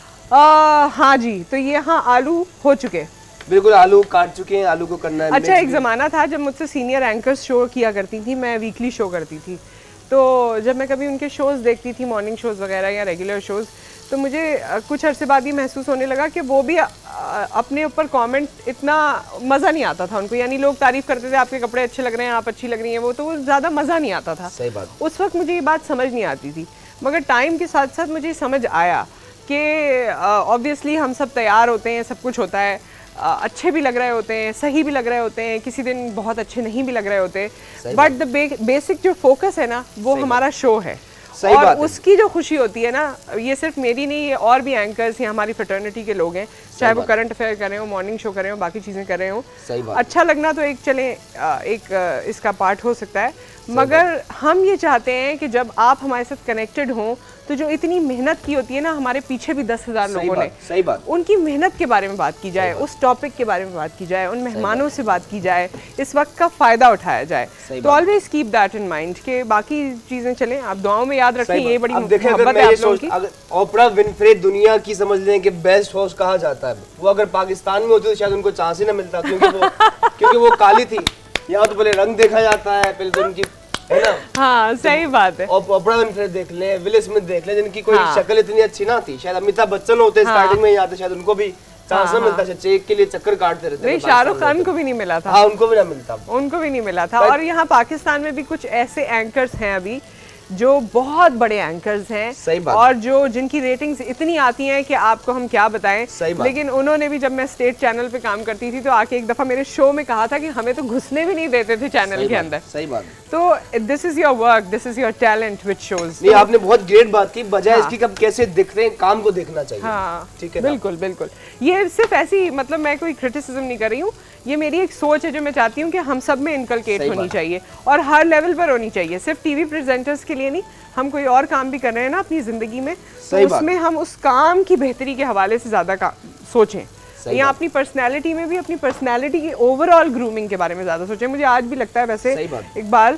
हाँ जी, तो ये हाँ आलू हो चुके, बिल्कुल आलू काट चुके हैं, आलू को करना है। अच्छा, एक ज़माना था जब मुझसे सीनियर एंकर्स शो किया करती थी, मैं वीकली शो करती थी, तो जब मैं कभी उनके शोज़ देखती थी, मॉर्निंग शोज़ वगैरह या रेगुलर शोज़, तो मुझे कुछ अरसे बाद ये महसूस होने लगा कि वो भी अपने ऊपर कमेंट, इतना मज़ा नहीं आता था उनको, यानी लोग तारीफ़ करते थे, आपके कपड़े अच्छे लग रहे हैं, आप अच्छी लग रही हैं, वो तो ज़्यादा मज़ा नहीं आता था। सही बात। उस वक्त मुझे ये बात समझ नहीं आती थी, मगर टाइम के साथ साथ मुझे समझ आया कि ऑब्वियसली हम सब तैयार होते हैं, सब कुछ होता है, अच्छे भी लग रहे होते हैं, सही भी लग रहे होते हैं, किसी दिन बहुत अच्छे नहीं भी लग रहे होते, बट द बेसिक जो फोकस है ना, वो हमारा शो है। और उसकी जो खुशी होती है ना, ये सिर्फ मेरी नहीं, ये और भी एंकर्स या हमारी फ्रेटर्निटी के लोग हैं, चाहे वो करंट अफेयर कर रहे हो, मॉर्निंग शो कर रहे हो, बाकी चीज़ें कर रहे हो, अच्छा लगना तो एक चले एक इसका पार्ट हो सकता है, मगर हम ये चाहते हैं कि जब आप हमारे साथ कनेक्टेड हों, तो जो इतनी मेहनत की होती है ना, हमारे पीछे भी 10,000 लोगों ने, सही बात, उनकी मेहनत के बारे में बात की जाए, उस टॉपिक के बारे में बात की जाए, उन मेहमानों से बात की जाए, इस वक्त का फ़ायदा उठाया जाए। तो always keep that in mind कि बाकी चीज़ें चलें, आप दुआओं में याद रखें, ये बड़ी मोहब्बत है आप लोगों की। ओपरा विनफ्रे दुनिया की समझ लें कि बेस्ट होस्ट कहा जाता है, वो अगर पाकिस्तान में होती तो शायद उनको चांस ही ना मिलता, क्योंकि वो काली थी। यहाँ तो पहले रंग देखा जाता है, पहले तो उनकी, है ना? हाँ, सही बात है। ओपरा विनफ्रे देख लें, विल स्मिथ देख लें, जिनकी कोई शक्ल इतनी अच्छी ना थी, शायद अमिताभ बच्चन होते स्टार्टिंग में ही आते, शायद उनको भी चांस ना मिलता, चेक के लिए चक्कर काटते रहते। नहीं, शाहरुख खान को भी नहीं मिला था। हाँ, उनको भी ना मिलता, उनको भी नहीं मिला था। और यहाँ पाकिस्तान में भी कुछ ऐसे एंकर्स हैं अभी जो बहुत बड़े एंकर्स हैं और जो जिनकी रेटिंग्स इतनी आती हैं कि आपको हम क्या बताएं। लेकिन उन्होंने भी, जब मैं स्टेट चैनल पे काम करती थी तो आके एक दफ़ा मेरे शो में कहा था कि हमें तो घुसने भी नहीं देते थे चैनल के अंदर। सही बात। तो this is your work, this is your talent which shows. नहीं, आपने बहुत ग्रेट बात की, बजाय इसकी कि आप कैसे दिख रहे हैं, काम को देखना चाहिए। हाँ, ठीक है, बिल्कुल बिल्कुल। ये सिर्फ ऐसी, मतलब मैं कोई क्रिटिसिज्म नहीं कर रही हूँ, ये मेरी एक सोच है जो मैं चाहती हूँ कि हम सब में इनकलकेट होनी चाहिए और हर लेवल पर होनी चाहिए। सिर्फ टीवी प्रेजेंटर्स के लिए नहीं, हम कोई और काम भी कर रहे हैं ना अपनी जिंदगी में, तो उसमें हम उस काम की बेहतरी के हवाले से ज्यादा सोचें, या अपनी पर्सनैलिटी में भी अपनी पर्सनैलिटी की ओवरऑल ग्रूमिंग के बारे में ज़्यादा सोचें। मुझे आज भी लगता है वैसे इकबाल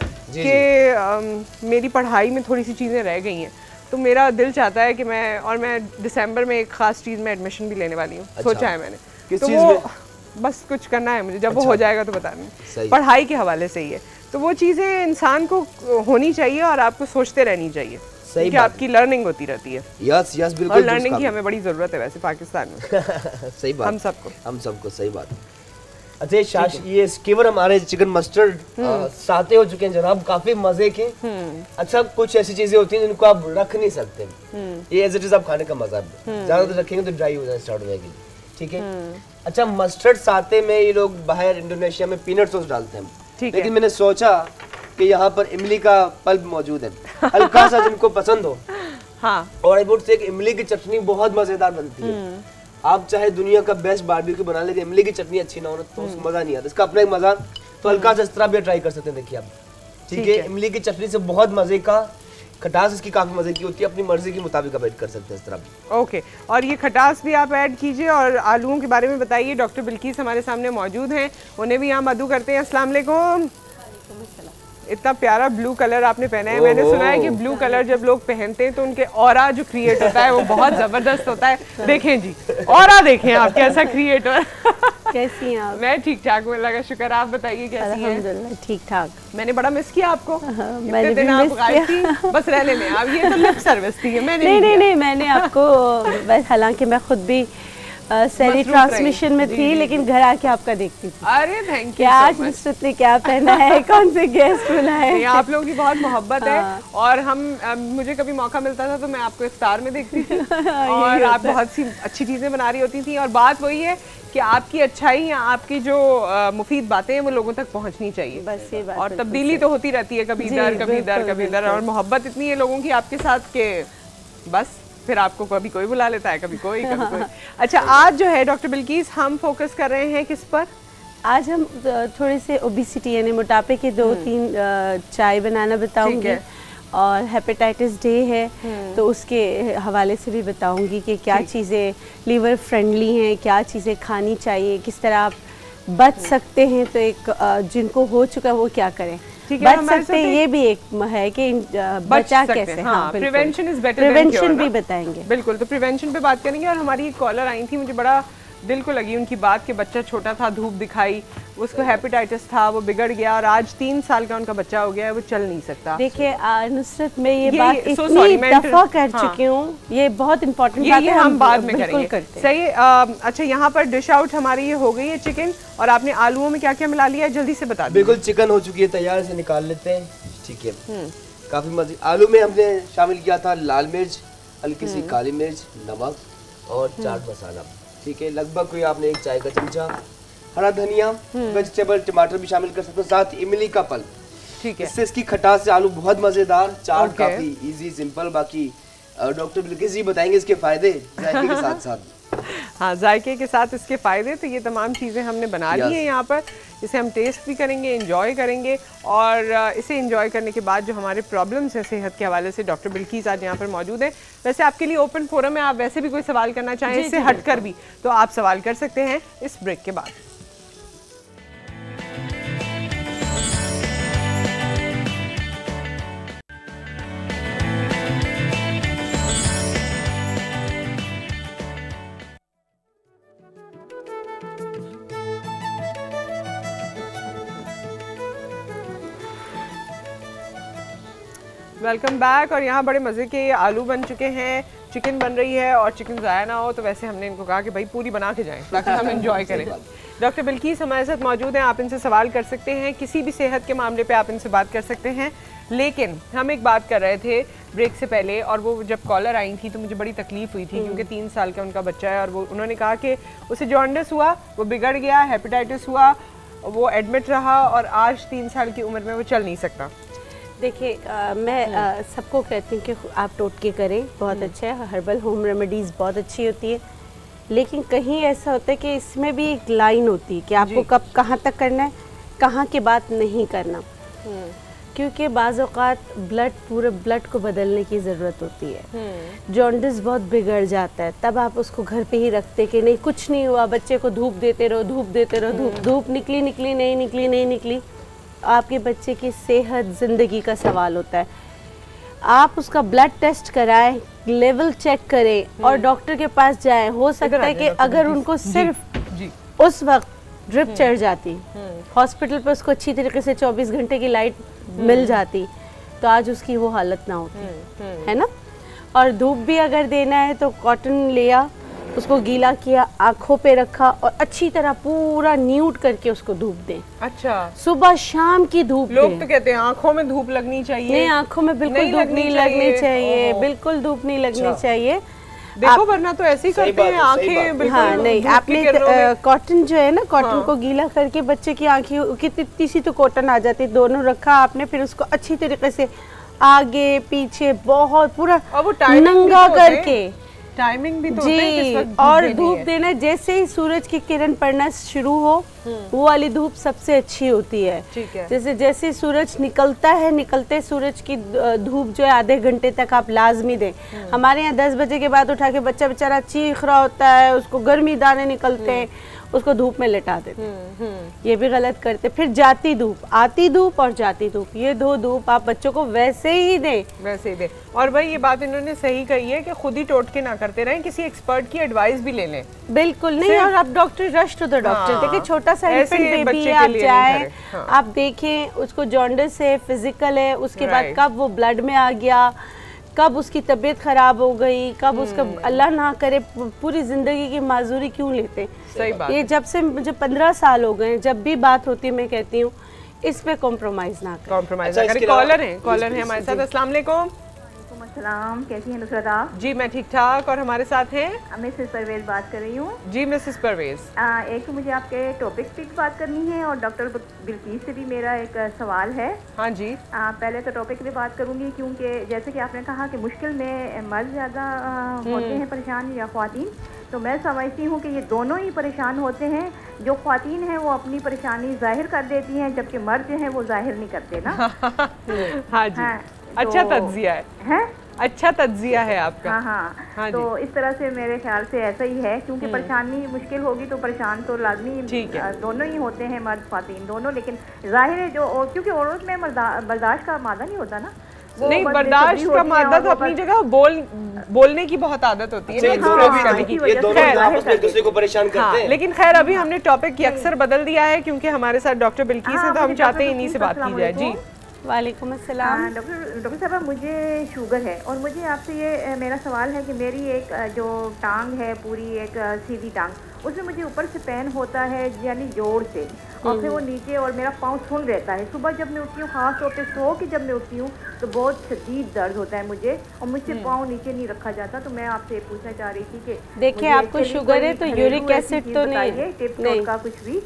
कि मेरी पढ़ाई में थोड़ी सी चीज़ें रह गई हैं, तो मेरा दिल चाहता है कि मैं दिसंबर में एक ख़ास चीज़ में एडमिशन भी लेने वाली हूँ। सोचा है मैंने, किस तो चीज़ वो में? बस कुछ करना है मुझे, जब वो हो जाएगा तो बता दें। पढ़ाई के हवाले से ही है, तो वो चीज़ें इंसान को होनी चाहिए और आपको सोचते रहनी चाहिए कि आपकी लर्निंग होती रहती है। यस यस, बिल्कुल। और लर्निंग की हमें बड़ी ज़रूरत है वैसे पाकिस्तान में। सही बात, हम सबको सही बात। अच्छा, ये स्कीवर हमारे चिकन मस्टर्ड साते हो चुके हैं जनाब, काफी मजे के। अच्छा, कुछ ऐसी चीजें होती हैं जिनको आप रख नहीं सकते, ये एज इट इज आप खाने का मजा है, ज्यादा रखेंगे तो ड्राई हो जाए, स्टार्ट हो जाएगी। ठीक है। अच्छा, मस्टर्ड साते में ये लोग बाहर इंडोनेशिया में पीनट सॉस डालते हैं, लेकिन मैंने सोचा कि यहाँ पर इमली का पल्प मौजूद है, हल्का सा जिनको पसंद हो। हाँ। और आई वुड से इमली की चटनी बहुत मजेदार बनती है। आप चाहे दुनिया का बेस्ट बारबेक्यू बना लेकिन इमली की चटनी अच्छी ना हो तो उसका मजा नहीं आता, इसका अपना एक मजा। तो हल्का सा इस तरह भी ट्राई कर सकते हैं, देखिए आप। ठीक है, इमली की चटनी से बहुत मजे का, खटास इसकी काफी मजे की होती है, अपनी मर्जी के मुताबिक आप ऐड कर सकते हैं इस तरह भी। ओके, और ये खटास भी आप ऐड कीजिए। और आलूओं के बारे में बताइए, डॉक्टर बिल्किस हमारे सामने मौजूद हैं, उन्हें भी यहाँ मदू करते हैं। अस्सलाम वालेकुम। इतना प्यारा ब्लू कलर आपने पहना है। मैंने सुना है कि ब्लू कलर जब लोग पहनते हैं तो उनके ऑरा जो क्रिएट होता है वो बहुत जबरदस्त होता है। देखें जी, ऑरा देखें आप कैसा क्रिएट हो। कैसी हैं आप? मैं ठीक ठाक, मैं लगा शुक्र। आप बताइए कैसी हैं? अल्हम्दुलिल्लाह ठीक ठाक। मैंने बड़ा मिस किया आपको। मैंने भी मिस किया। बस रहने लें आप, ये तो लिप सर्विस थी। नहीं, मैंने आपको, हालांकि मैं खुद भी सेली ट्रांसमिशन में थी, लेकिन घर आके आपका देखती थी। अरे थैंक यू। क्या आज नुसरत ने क्या पहना है, कौन से गेस्ट बुलाए? आप लोगों की बहुत मोहब्बत है और मुझे कभी मौका मिलता था तो मैं आपको इफ्तार में देखती थी और आप बहुत सी अच्छी चीजें बना रही होती थी। और बात वही है कि आपकी अच्छाई या आपकी जो मुफीद बातें हैं वो लोगों तक पहुंचनी चाहिए। बस ये बात। और तब्दीली तो होती रहती है, कभी इधर कभी इधर कभी इधर, और मोहब्बत इतनी है लोगों की आपके साथ के बस फिर आपको कभी कोई बुला लेता है, कभी कोई कभी कोई। अच्छा, आज जो है डॉक्टर बिल्किस हम फोकस कर रहे हैं किस पर? आज हम थोड़े से ओबेसिटी यानी मोटापे के 2-3 चाय बनाना बताऊंगी, और हेपेटाइटिस डे है तो उसके हवाले से भी बताऊंगी कि क्या चीज़ें लीवर फ्रेंडली हैं, क्या चीज़ें खानी चाहिए, किस तरह आप बच सकते हैं। तो एक जिनको हो चुका है वो क्या करें, बच सकते हैं, ये भी एक है कि बचा कैसे। हाँ, प्रिवेंशन इज बेटर, प्रिवेंशन भी बताएंगे। बिल्कुल, तो प्रिवेंशन पे बात करेंगे। और हमारी एक कॉलर आई थी, मुझे बड़ा दिल को लगी उनकी बात कि बच्चा छोटा था, धूप दिखाई, उसको हेपेटाइटिस था, वो बिगड़ गया और आज 3 साल का उनका बच्चा हो गया है, वो चल नहीं सकता। देखिए नुसरत, मैं ये बात इतनी दफा कर चुकी हूँ, ये बहुत इंपॉर्टेंट बात है, हम बाद में करेंगे। सही। अच्छा, यहाँ पर डिश आउट हमारी ये हो गई है चिकन, और आपने आलूओं में क्या क्या मिला लिया है जल्दी से बता दीजिए। बिल्कुल, चिकन हो चुकी है तैयार, से निकाल लेते हैं। ठीक है, काफी मजे। आलू में हमने शामिल किया था लाल मिर्च, हल्की सी काली मिर्च, नमक और चाट मसाला। ठीक है, लगभग कोई आपने 1 चाय का चमचा हरा धनिया, वेजिटेबल टमाटर भी शामिल कर सकते हो, साथ इमली का पल्प। ठीक है, इससे इसकी खटास से आलू बहुत मजेदार, चाट काफी इजी सिंपल। बाकी डॉक्टर बिल्किस जी बताएंगे इसके फायदे जायके के साथ साथ। हाँ, जायके के साथ इसके फ़ायदे। तो ये तमाम चीज़ें हमने बना ली हैं यहाँ पर, इसे हम टेस्ट भी करेंगे, एंजॉय करेंगे। और इसे एंजॉय करने के बाद जो हमारे प्रॉब्लम्स हैं सेहत के हवाले से, डॉक्टर बिल्किस आज यहाँ पर मौजूद है। वैसे आपके लिए ओपन फोरम है, आप वैसे भी कोई सवाल करना चाहें इससे हटकर भी तो आप सवाल कर सकते हैं इस ब्रेक के बाद। Welcome back. और यहाँ बड़े मज़े के आलू बन चुके हैं, चिकन बन रही है, और चिकन ज़ाया ना हो तो वैसे हमने इनको कहा कि भाई पूरी बना के जाएं ताकि हम एंजॉय करें। डॉक्टर बिल्किस हमारे साथ मौजूद हैं, आप इनसे सवाल कर सकते हैं, किसी भी सेहत के मामले पे आप इनसे बात कर सकते हैं। लेकिन हम एक बात कर रहे थे ब्रेक से पहले, और वो जब कॉलर आई थी तो मुझे बड़ी तकलीफ हुई थी क्योंकि 3 साल का उनका बच्चा है और वो उन्होंने कहा कि उसे जॉन्डिस हुआ, वो बिगड़ गया, हेपेटाइटिस हुआ, वो एडमिट रहा और आज 3 साल की उम्र में वो चल नहीं सकता। देखिए मैं सबको कहती हूँ कि आप टोटके करें, बहुत अच्छा है, हर्बल होम रेमेडीज़ बहुत अच्छी होती है, लेकिन कहीं ऐसा होता है कि इसमें भी एक लाइन होती है कि आपको कब कहाँ तक करना है, कहाँ के बाद नहीं करना, क्योंकि बाज़ औक़ात पूरे ब्लड को बदलने की ज़रूरत होती है। जॉन्डिस बहुत बिगड़ जाता है, तब आप उसको घर पे ही रखते कि नहीं कुछ नहीं हुआ, बच्चे को धूप देते रहो, धूप देते रहो, धूप निकली नहीं निकली, आपके बच्चे की सेहत ज़िंदगी का सवाल होता है। आप उसका ब्लड टेस्ट कराएं, लेवल चेक करें और डॉक्टर के पास जाएं। हो सकता है कि अगर उनको सिर्फ उस वक्त ड्रिप चढ़ जाती, हॉस्पिटल पर उसको अच्छी तरीके से 24 घंटे की लाइट मिल जाती, तो आज उसकी वो हालत ना होती, है ना। और धूप भी अगर देना है तो कॉटन लिया, उसको गीला किया, आँखों पे रखा और अच्छी तरह पूरा न्यूड करके उसको धूप दें। अच्छा, सुबह शाम की धूप लोग दें। तो कहते हैं आँखों में धूप लगनी चाहिए। नहीं, आँखों में बिल्कुल धूप नहीं लगनी चाहिए, बिल्कुल धूप नहीं लगनी चाहिए। देखो वरना तो ऐसे ही करते हैं आँखें बिल्कुल। हाँ नहीं, आपने कॉटन जो है ना, कॉटन को गीला करके बच्चे की आँखें कितनी सी तो कॉटन आ जाती, दोनों रखा आपने, फिर उसको अच्छी तरीके से आगे पीछे बहुत पूरा नंगा करके, टाइमिंग भी तो जी, और धूप देना, जैसे ही सूरज की किरण पड़ना शुरू हो वो वाली धूप सबसे अच्छी होती है। ठीक है। जैसे जैसे सूरज निकलता है, निकलते सूरज की धूप जो है आधे घंटे तक आप लाजमी दें। हमारे यहाँ 10 बजे के बाद उठा के बच्चा बेचारा चीख रहा होता है, उसको गर्मी दाने निकलते हैं, उसको धूप में लेटा देते, ये भी गलत करते। फिर जाती धूप, आती धूप और जाती धूप, ये 2 धूप आप बच्चों को वैसे ही दें, वैसे ही दें। और भाई ये बात इन्होंने सही कही है कि खुद ही टोटके ना करते रहें, किसी एक्सपर्ट की एडवाइस भी ले लें। बिल्कुल नहीं, और आप doctor rush to the doctor. देखिए छोटा सा इन्फेंट बेबी है, आप जाएं, आप देखें उसको जॉन्डिस है, फिजिकल है, उसके बाद कब वो ब्लड में आ गया, कब उसकी तबीयत खराब हो गई, कब उसका अल्लाह ना करे पूरी जिंदगी की माजूरी क्यों लेते। सही बात। ये जब से मुझे 15 साल हो गए, जब भी बात होती है मैं कहती हूँ इस पे कॉम्प्रोमाइज ना करें। कॉम्प्रोमाइज ना करें। कॉलर है हमारे साथ। अस्सलाम वालेकुम। अस्सलाम, कैसी हैं नुसरत आप? जी मैं ठीक ठाक, और हमारे साथ हैं मिसेस परवेज बात कर रही हूँ। जी मिसेस परवेज, एक तो मुझे आपके टॉपिक पे बात करनी है और डॉक्टर बिल्कीस से भी मेरा एक सवाल है। हाँ जी। पहले तो टॉपिक पे बात करूँगी क्योंकि जैसे कि आपने कहा कि मुश्किल में मर्द ज़्यादा होते हैं परेशान या ख्वातीन, तो मैं समझती हूँ कि ये दोनों ही परेशान होते हैं। जो ख्वातीन हैं वो अपनी परेशानी जाहिर कर देती हैं, जबकि मर्द जो हैं वो जाहिर नहीं करते ना। हाँ जी। हाँ, अच्छा तज्जिया है? अच्छा तज्जिया है आपका। हाँ, तो इस तरह से मेरे ख्याल से ऐसा ही है, क्योंकि परेशानी मुश्किल होगी तो परेशान तो लाजमी दोनों ही होते हैं, मर्द ख्वातीन दोनों, लेकिन जाहिर है जो क्योंकि औरत में बर्दाश्त का मादा नहीं होता ना। नहीं, बर्दाश्त का मादा तो अपनी जगह बोलने की बहुत आदत होती है, ये दोनों आपस में एक दूसरे को परेशान करते हैं। लेकिन खैर अभी हमने टॉपिक अक्सर बदल दिया है क्योंकि हमारे साथ डॉक्टर बिल्कीस है, तो हम चाहते हैं इन्हीं से बात की जाए। जी वालेकुम अस्सलाम। डॉक्टर साहब मुझे शुगर है और मुझे आपसे ये मेरा सवाल है कि मेरी एक जो टांग है पूरी एक सीधी टांग, उसमें मुझे ऊपर से पेन होता है यानी जोड़ से, और फिर वो नीचे, और मेरा पाँव सुन रहता है। सुबह जब मैं उठती हूँ, खास तौर पे सो के जब मैं उठती हूँ तो बहुत शदीद दर्द होता है मुझे, और मुझसे पाँव नीचे नहीं रखा जाता। तो मैं आपसे पूछना चाह रही थी कि देखिए आपको शुगर है तो यूरिक एसिड तो नहीं, टिप्स का कुछ भी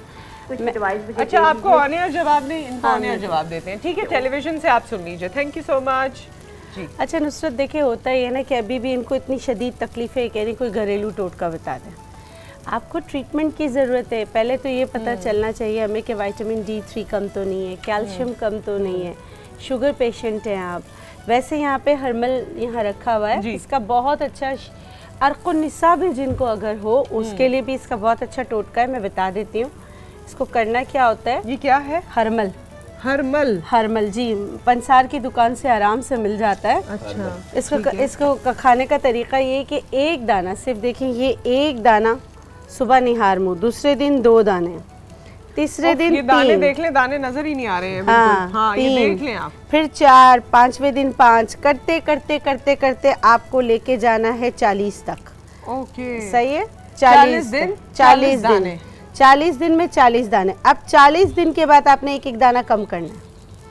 अच्छा आपको ऑन एयर जवाब नहीं, इनको ऑन एयर जवाब देते हैं। ठीक है, टेलीविजन से आप सुन लीजिए। Thank you so much ji. अच्छा नुसरत, देखिए होता ही है ना कि अभी भी इनको इतनी शदीद तकलीफ है, कह रही कोई घरेलू टोटका बता दें। आपको ट्रीटमेंट की ज़रूरत है। पहले तो ये पता चलना चाहिए हमें कि विटामिन D3 कम तो नहीं है, कैल्शियम कम तो नहीं है, शुगर पेशेंट हैं आप। वैसे यहाँ पे हर्मल यहाँ रखा हुआ है, इसका बहुत अच्छा अर्क़ुन्निसा भी जिनको अगर हो उसके लिए भी इसका बहुत अच्छा टोटका है, मैं बता देती हूँ। इसको करना क्या होता है, ये क्या है? हर्मल। हर्मल जी पंसार की दुकान से आराम से मिल जाता है। अच्छा, इसको खाने का तरीका ये कि एक दाना, सिर्फ देखिए ये एक दाना सुबह निहार मुँह, दूसरे दिन 2 दाने, तीसरे दिन 3, दाने देख लें, दाने नजर ही नहीं आ रहे हैं। हाँ, ये देख लें आप। फिर 4, 5वें दिन 5, करते करते करते करते आपको लेके जाना है 40 तक। ओके, सही है। 40 दिन 40 दिन में 40 दाने। अब 40 दिन के बाद आपने एक एक दाना कम करना है।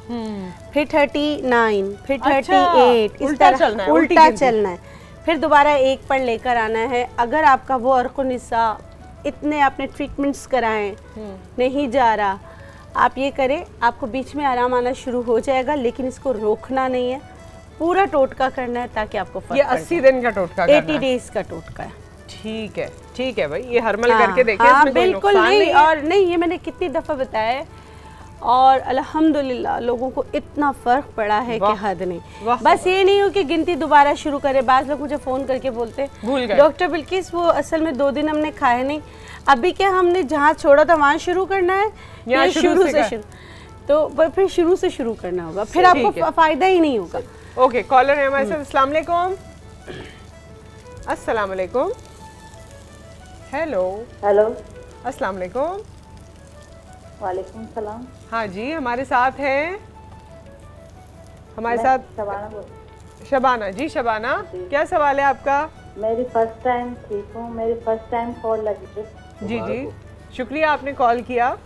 फिर 39, फिर 38, इस उल्टा तरह चलना है, उल्टा चलना है। फिर दोबारा एक पर लेकर आना है। अगर आपका वो अर्क़-उन-निसा इतने आपने ट्रीटमेंट्स कराएं नहीं जा रहा, आप ये करें, आपको बीच में आराम आना शुरू हो जाएगा, लेकिन इसको रोकना नहीं है, पूरा टोटका करना है ताकि आपको फर्क। ये 80 दिन का टोटका करना है, 80 डेज का टोटका है। ठीक है भाई, ये हर्मल करके देखिए। हाँ बिल्कुल नहीं, और नहीं, ये मैंने कितनी दफ़ा बताया है और अल्हम्दुलिल्लाह लोगों को इतना फ़र्क पड़ा है कि हद नहीं। बस ये नहीं हो कि गिनती दोबारा शुरू करें। बाज़ लोग मुझे फ़ोन करके बोलते हैं डॉक्टर बिल्किस वो असल में 2 दिन हमने खाए नहीं, अभी क्या हमने जहाँ छोड़ा था वहाँ शुरू करना है या शुरू से शुरू? तो फिर शुरू से शुरू करना होगा, फिर आपको फ़ायदा ही नहीं होगा। ओके, कॉलर है हमारे साथ। अस्सलाम वालेकुम। अस्सलाम वालेकुम। हेलो अस्सलाम वालेकुम। वालेकुम सलाम। हाँ जी, हमारे साथ हैं, हमारे साथ शबाना जी। शबाना, क्या सवाल है आपका? मेरी फर्स्ट टाइम ठीक हूँ, मेरी फर्स्ट टाइम कॉल लगी थी। जी, शुक्रिया आपने कॉल किया।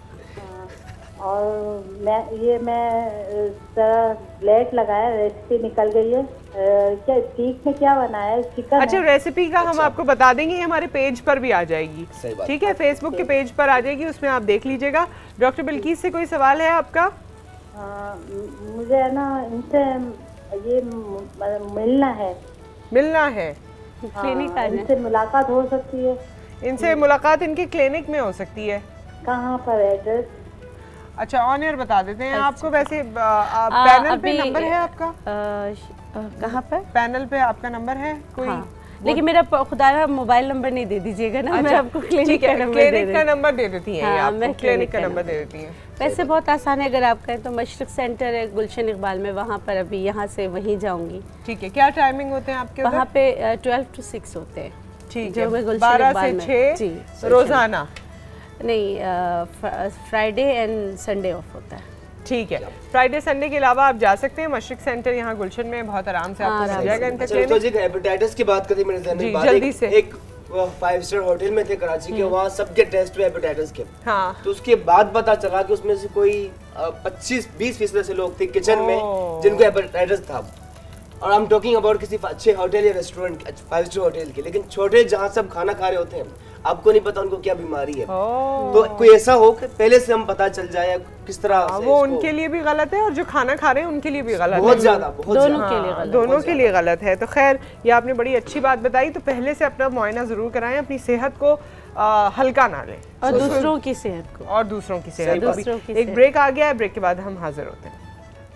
और मैं जरा ब्लेड लगाया, रेसिपी निकल गई है, क्या ठीक में क्या बनाया है? चिकन। अच्छा, रेसिपी का हम आपको बता देंगे, हमारे पेज पर भी आ जाएगी। ठीक है, फेसबुक के पेज पर आ जाएगी, उसमें आप देख लीजिएगा। डॉक्टर बिल्किस से कोई सवाल है आपका? मुझे है ना इनसे ये मिलना है। क्लिनिक इनसे मुलाकात हो सकती है? इनसे मुलाकात इनके क्लिनिक में हो सकती है। कहाँ पर एड्रेस? अच्छा, ऑन एयर बता देते हैं आपको। वैसे पैनल पे नंबर है आपका? कहाँ पर? पैनल पे आपका नंबर है कोई? लेकिन मेरा खुदा मोबाइल नंबर नहीं दे दीजिएगा ना। मैं आपको क्लिनिक का नंबर दे देती हैं। मैं क्लिनिक का नंबर दे देती हैं। वैसे बहुत आसान है, अगर आप कहें तो मशरक सेंटर है गुलशन इकबाल में, वहाँ पर अभी यहाँ से वहीं जाऊँगी। ठीक है, क्या टाइमिंग होते हैं आपके? वहाँ पे 12 to 6 होते हैं। ठीक है, 12 से 6 रोजाना? नहीं, फ्राइडे एंड संडे ऑफ होता है। ठीक है, फ्राइडे संडे के अलावा आप जा सकते हैं। मशरक सेंटर यहाँ गुलशन में बहुत आराम से आपको मिल जाएगा। तो जी हेपेटाइटिस की बात करें, मेरे ध्यान में बात जल्दी से। एक 5 स्टार होटल में थे कराची के, वहाँ सबके टेस्ट हुए हेपेटाइटिस के। हाँ। तो उसके बाद पता चला कि उसमें से कोई 25-20% ऐसे लोग थे किचन में जिनको हेपेटाइटिस था। और आई एम टॉकिंग अबाउट किसी अच्छे होटल या रेस्टोरेंट, 5 स्टार होटल के। लेकिन छोटे जहाँ सब खाना खा रहे होते हैं, आपको नहीं पता उनको क्या बीमारी है। तो कोई ऐसा हो कि पहले से हम पता चल जाए किस तरह से। वो उनके लिए भी गलत है और जो खाना खा रहे हैं उनके लिए भी गलत है। बहुत ज्यादा, दोनों के लिए गलत है। तो खैर, ये आपने बड़ी अच्छी बात बताई। तो पहले से अपना मुआयना जरूर कराएं, अपनी सेहत को हल्का ना लें, और दूसरों की सेहत को, और दूसरों की सेहत को। एक ब्रेक आ गया है, ब्रेक के बाद हम हाजिर होते हैं।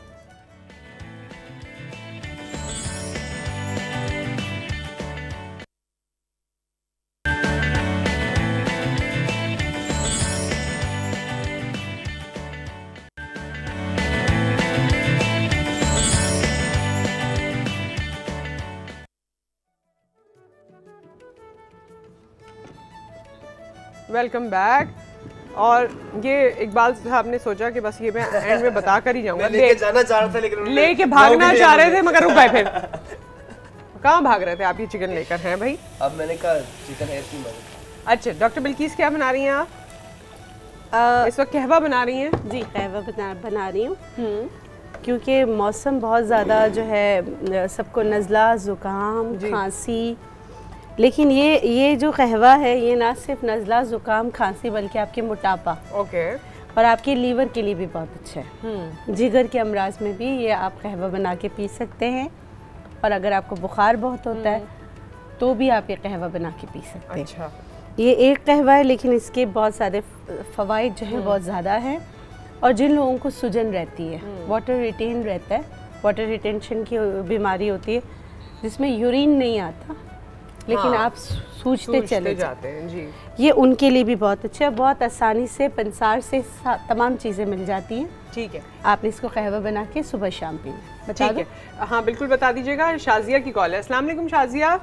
Welcome back. और ये इकबाल साहब ने सोचा कि बस ये मैं एंड में बता कर ही जाऊंगा। लेके जाना चाह रहा था, लेकिन लेके भागना चाह रहे थे मगर रुक गए। फिर कहाँ भाग रहे थे आप? ये चिकन लेकर हैं भाई? अब मैंने कहा चिकन है इतनी। अच्छा, डॉक्टर बिल्किस क्या बना रही हैं आप? इस वक्त कहवा बना रही हैं? जी, कहवा बना रही हूँ, क्योंकि मौसम बहुत ज़्यादा जो है, सबको नज़ला, ज़ुकाम, खांसी। लेकिन ये जो कहवा है, ये ना सिर्फ नज़ला, ज़ुकाम, खांसी, बल्कि आपके मोटापा और आपके लीवर के लिए भी बहुत अच्छा है। जिगर के अमराज में भी ये आप कहवा बना के पी सकते हैं। और अगर आपको बुखार बहुत होता है तो भी आप ये कहवा बना के पी सकते हैं। अच्छा। ये एक कहवा है, लेकिन इसके बहुत सारे फ़वाइद जो है बहुत ज़्यादा हैं। और जिन लोगों को सूजन रहती है, वाटर रिटेन रहता है, वाटर रिटेंशन की बीमारी होती है जिसमें यूरिन नहीं आता, लेकिन आप सूझते चले जाते हैं जी, ये उनके लिए भी बहुत अच्छा है। बहुत आसानी से पंसार से तमाम चीज़ें मिल जाती हैं। ठीक है, आपने इसको कहवा बना के सुबह शाम पीना। बता दो। हाँ बिल्कुल बता दीजिएगा। शाजिया की कॉल है। अस्सलाम वालेकुम शाजिया।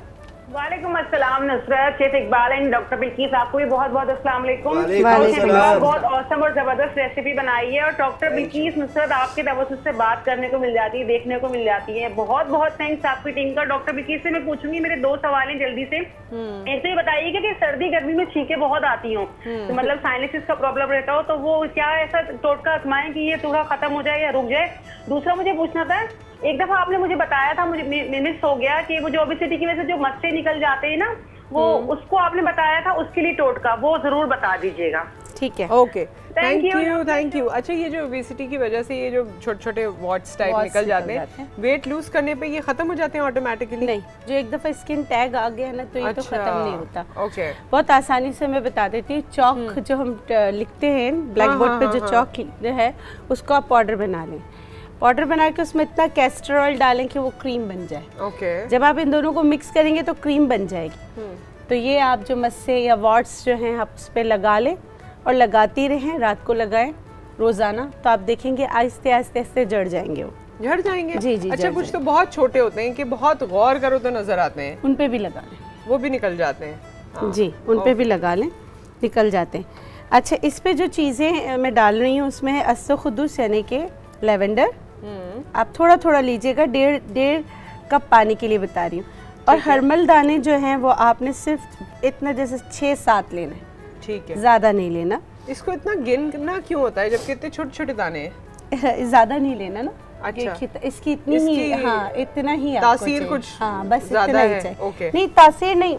वालेकुम अस्सलाम नुसरत, शेख इकबाल एंड डॉक्टर बिल्किस, आपको भी बहुत बहुत अस्सलाम वालेकुम। बहुत औसम और जबरदस्त रेसिपी बनाई है और डॉक्टर बिल्किस नुसरत आपके तवज्जुह से बात करने को मिल जाती है, देखने को मिल जाती है। बहुत बहुत थैंक्स आपकी टीम का। डॉक्टर बिल्किस से मैं पूछूंगी, मेरे 2 सवाल हैं जल्दी से। एक तो ये बताइएगा कि सर्दी गर्मी में छींकें बहुत आती हो, तो मतलब साइनसिस का प्रॉब्लम रहता हो, तो वो क्या ऐसा टोटका आजमाएं कि ये थोड़ा खत्म हो जाए या रुक जाए? दूसरा मुझे पूछना था, एक दफा आपने मुझे बताया था, मुझे मिस हो गया, कि वो जो ओबेसिटी की वजह से जो मस्से निकल जाते हैं ना, वो उसको आपने बताया था, उसके लिए टोटका वो जरूर बता दीजिएगा। ठीक है, ओके, थैंक यू। अच्छा, ये जो ओबेसिटी की वजह से ये जो छोटे छोटे वॉट्स टाइप निकल जाते हैं, वेट लूज करने पे ये खत्म हो जाते हैं ऑटोमेटिकली? नहीं, जो एक दफा स्किन टैग आ गया ना, तो ये तो खत्म नहीं होता। ओके, बहुत आसानी से मैं बता देती हूँ। चौक जो हम लिखते हैं ब्लैक बोर्ड पे, जो चौक है उसको आप पाउडर बना लें। पाउडर बना के उसमें इतना कैस्टर ऑयल डालें कि वो क्रीम बन जाए। ओके, जब आप इन दोनों को मिक्स करेंगे तो क्रीम बन जाएगी। तो ये आप जो मस्से या वॉट्स जो हैं आप उस पर लगा लें और लगाती रहें, रात को लगाएं रोजाना, तो आप देखेंगे आहिस्ते आहिस्ते आहिस्ते जड़ जाएंगे, वो झड़ जाएंगे। जी जी। अच्छा, कुछ तो बहुत छोटे होते हैं कि बहुत गौर करो तो नजर आते हैं, उन पे भी लगा लें, वो भी निकल जाते हैं। जी, उन पे भी लगा लें, निकल जाते हैं। अच्छा, इस पे जो चीज़ें मैं डाल रही हूँ उसमें है अस्सखुदुस यानी कि लेवेंडर। आप थोड़ा थोड़ा लीजिएगा, 1.5 कप पानी के लिए बता रही हूँ। और हर्मल दाने जो हैं वो आपने सिर्फ इतना, जैसे 6-7 लेना है, ठीक है, ज़्यादा नहीं लेना। इसको इतना गिनना क्यों होता है जबकि इतने छोटे छोटे दाने हैं? ज़्यादा नहीं लेना ना। अच्छा, इसकी इतनी ही, हाँ इतना ही तासीर कुछ, हाँ बस ज़्यादा इतना है। ही चाहिए। ओके, नहीं तासीर नहीं,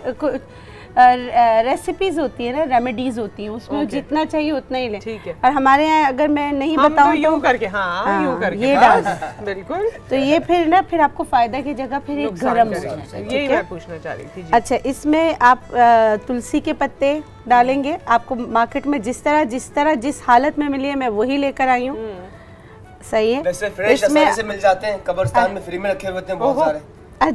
रेसिपीज होती है ना, रेमेडीज होती हैं, उसमें जितना चाहिए उतना ही लें। ठीक है। और हमारे यहाँ अगर मैं नहीं बताऊँ तो यूं करके, हाँ यूं करके ये डाल बिल्कुल। तो ये फिर ना, फिर आपको फायदा की जगह फिर ये गर्म हो जाता है। यही मैं पूछना चाह रही थी। अच्छा, इसमें आप तुलसी के पत्ते डालेंगे। आपको मार्केट में जिस हालत में मिली है मैं वही लेकर आई हूँ। सही है, वैसे फ्रेश आसानी से मिल जाते हैं, कब्रिस्तान में फ्री में रखे हुए हैं बहुत सारे।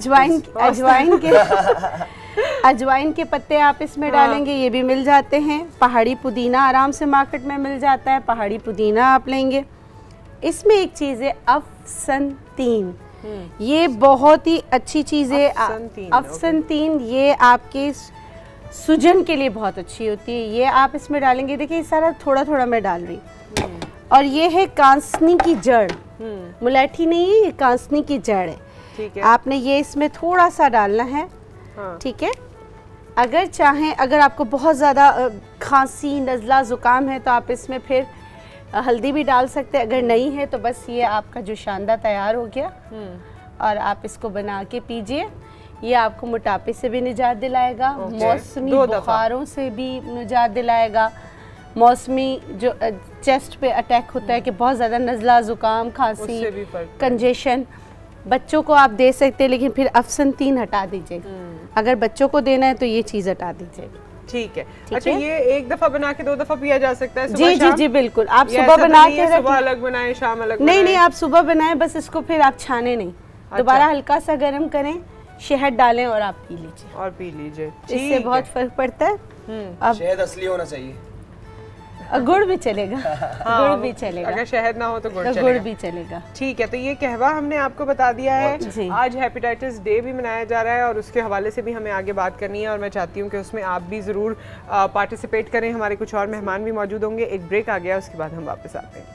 अजवाइन के पत्ते आप इसमें डालेंगे, ये भी मिल जाते हैं। पहाड़ी पुदीना आराम से मार्केट में मिल जाता है, पहाड़ी पुदीना आप लेंगे। इसमें एक चीज़ है अफसनतीन, ये बहुत ही अच्छी चीज़ है। अफसनतीन ये आपके सूजन के लिए बहुत अच्छी होती है, ये आप इसमें डालेंगे। देखिए ये सारा थोड़ा थोड़ा मैं डाल रही हूँ। और ये है कांसनी की जड़, मुलैठी नहीं है, ये कांसनी की जड़ है। ठीक है, आपने ये इसमें थोड़ा सा डालना है। ठीक है, अगर चाहें, अगर आपको बहुत ज़्यादा खांसी नज़ला ज़ुकाम है तो आप इसमें फिर हल्दी भी डाल सकते हैं। अगर नहीं है तो बस ये आपका जो शानदार तैयार हो गया और आप इसको बना के पीजिए। ये आपको मोटापे से भी निजात दिलाएगा, मौसमी बुखारों से भी निजात दिलाएगा। मौसमी जो चेस्ट पे अटैक होता है कि बहुत ज़्यादा नज़ला ज़ुकाम खांसी कंजेशन, बच्चों को आप दे सकते हैं, लेकिन फिर अफसनतीन हटा दीजिएगा। अगर बच्चों को देना है तो ये चीज़ हटा दीजिएगा। ठीक है। अच्छा, ये एक दफा बना के 2 दफा पिया जा सकता है? जी जी जी बिल्कुल। आप सुबह बना के सुबह अलग बनाएं, शाम अलग नहीं नहीं, आप सुबह बनाएं, बस इसको फिर आप छाने नहीं, दोबारा हल्का सा गर्म करें, शहद डालें और आप पी लीजिए। इससे बहुत फर्क पड़ता है। अब शहद असली होना चाहिए, गुड़ भी चलेगा। गुड़ भी चलेगा, अगर शहद ना हो तो गुड़ भी चलेगा। ठीक है, तो ये कहवा हमने आपको बता दिया है। आज हेपेटाइटिस डे भी मनाया जा रहा है और उसके हवाले से भी हमें आगे बात करनी है, और मैं चाहती हूँ कि उसमें आप भी ज़रूर पार्टिसिपेट करें। हमारे कुछ और मेहमान भी मौजूद होंगे। एक ब्रेक आ गया, उसके बाद हम वापस आते हैं।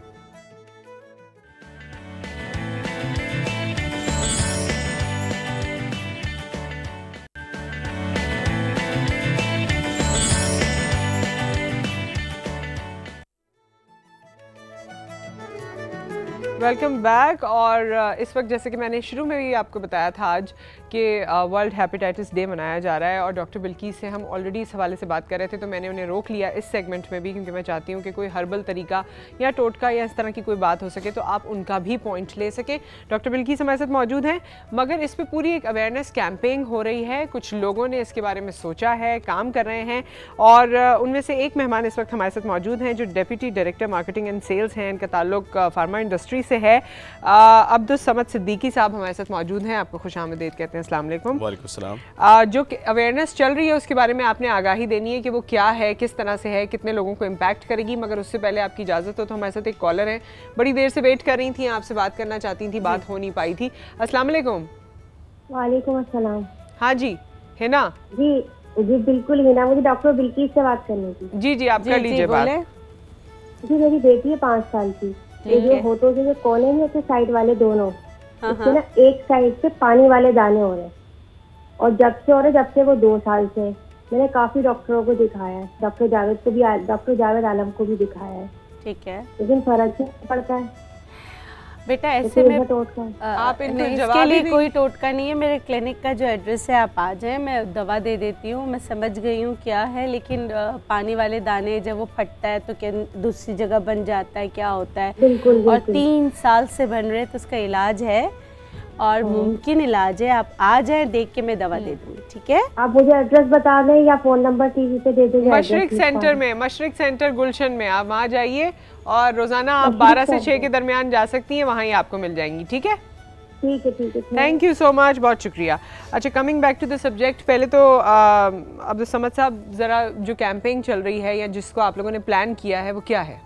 Welcome back. और इस वक्त जैसे कि मैंने शुरू में भी आपको बताया था आज कि वर्ल्ड हेपेटाइटिस डे मनाया जा रहा है, और डॉक्टर बिल्किस से हम ऑलरेडी इस हवाले से बात कर रहे थे, तो मैंने उन्हें रोक लिया इस सेगमेंट में भी, क्योंकि मैं चाहती हूँ कि कोई हर्बल तरीका या टोटका या इस तरह की कोई बात हो सके तो आप उनका भी पॉइंट ले सके। डॉक्टर बिल्किस हमारे साथ मौजूद हैं, मगर इस पर पूरी एक अवेयरनेस कैंपेन हो रही है। कुछ लोगों ने इसके बारे में सोचा है, काम कर रहे हैं, और उनमें से एक मेहमान इस वक्त हमारे साथ मौजूद हैं जो deputy director marketing and sales हैं। इनका ताल्लुक फार्मा इंडस्ट्री से है। अब्दुस समद सिद्दीकी साहब हमारे साथ मौजूद हैं, आपको खुशामदीद कहते हैं। अस्सलाम वालेकुम। वालेकुम सलाम। जो अवेयरनेस चल रही है उसके बारे में आपने आगाही देनी है कि वो क्या है, किस तरह से है, कितने लोगों को इम्पैक्ट करेगी, मगर उससे पहले आपकी इजाज़त हो तो हमारे साथ एक कॉलर है, बड़ी देर से वेट कर रही थी, आपसे बात करना चाहती थी, बात हो नहीं पाई थी। अस्सलाम वालेकुम। वालेकुम अस्सलाम। हाँ जी, हिना? जी जी बिल्कुल हिना, मुझे डॉक्टर बिल्किस से बात करनी थी। जी जी आप कर लीजिए बात। जी मेरी बेटी है 5 साल की, ये जो होठों के जो कोने नहीं होते साइड वाले दोनों, उससे ना एक साइड से पानी वाले दाने हो रहे हैं, और जब से वो 2 साल से। मैंने काफी डॉक्टरों को दिखाया है, डॉक्टर जावेद आलम को भी दिखाया है, ठीक है, लेकिन फर्क नहीं पड़ता है। बेटा ऐसे में आप इसके लिए कोई टोटका नहीं है। मेरे क्लिनिक का जो एड्रेस है आप आ जाएं, मैं दवा दे देती हूँ। मैं समझ गई हूँ क्या है, लेकिन पानी वाले दाने जब वो फटता है तो क्या दूसरी जगह बन जाता है, क्या होता है, बिल्कुल, और 3 साल से बन रहे तो उसका इलाज है और मुमकिन इलाज है। आप आ जाए, देख के मैं दवा दे दूँगी, ठीक है? आप मुझे एड्रेस बता दें या फोन नंबर टीवी पे दे देंगे। मशरिक सेंटर में, मशरिक सेंटर गुलशन में आप वहाँ जाइए और रोजाना आप 12 से 6 के दरमियान जा सकती हैं, वहाँ ही आपको मिल जाएंगी। ठीक है, ठीक है, ठीक है, थैंक यू सो मच, बहुत शुक्रिया। अच्छा, coming back to the subject, पहले तो अब्दुल समद साहब ज़रा जो कैंपेन चल रही है या जिसको आप लोगों ने प्लान किया है वो क्या है?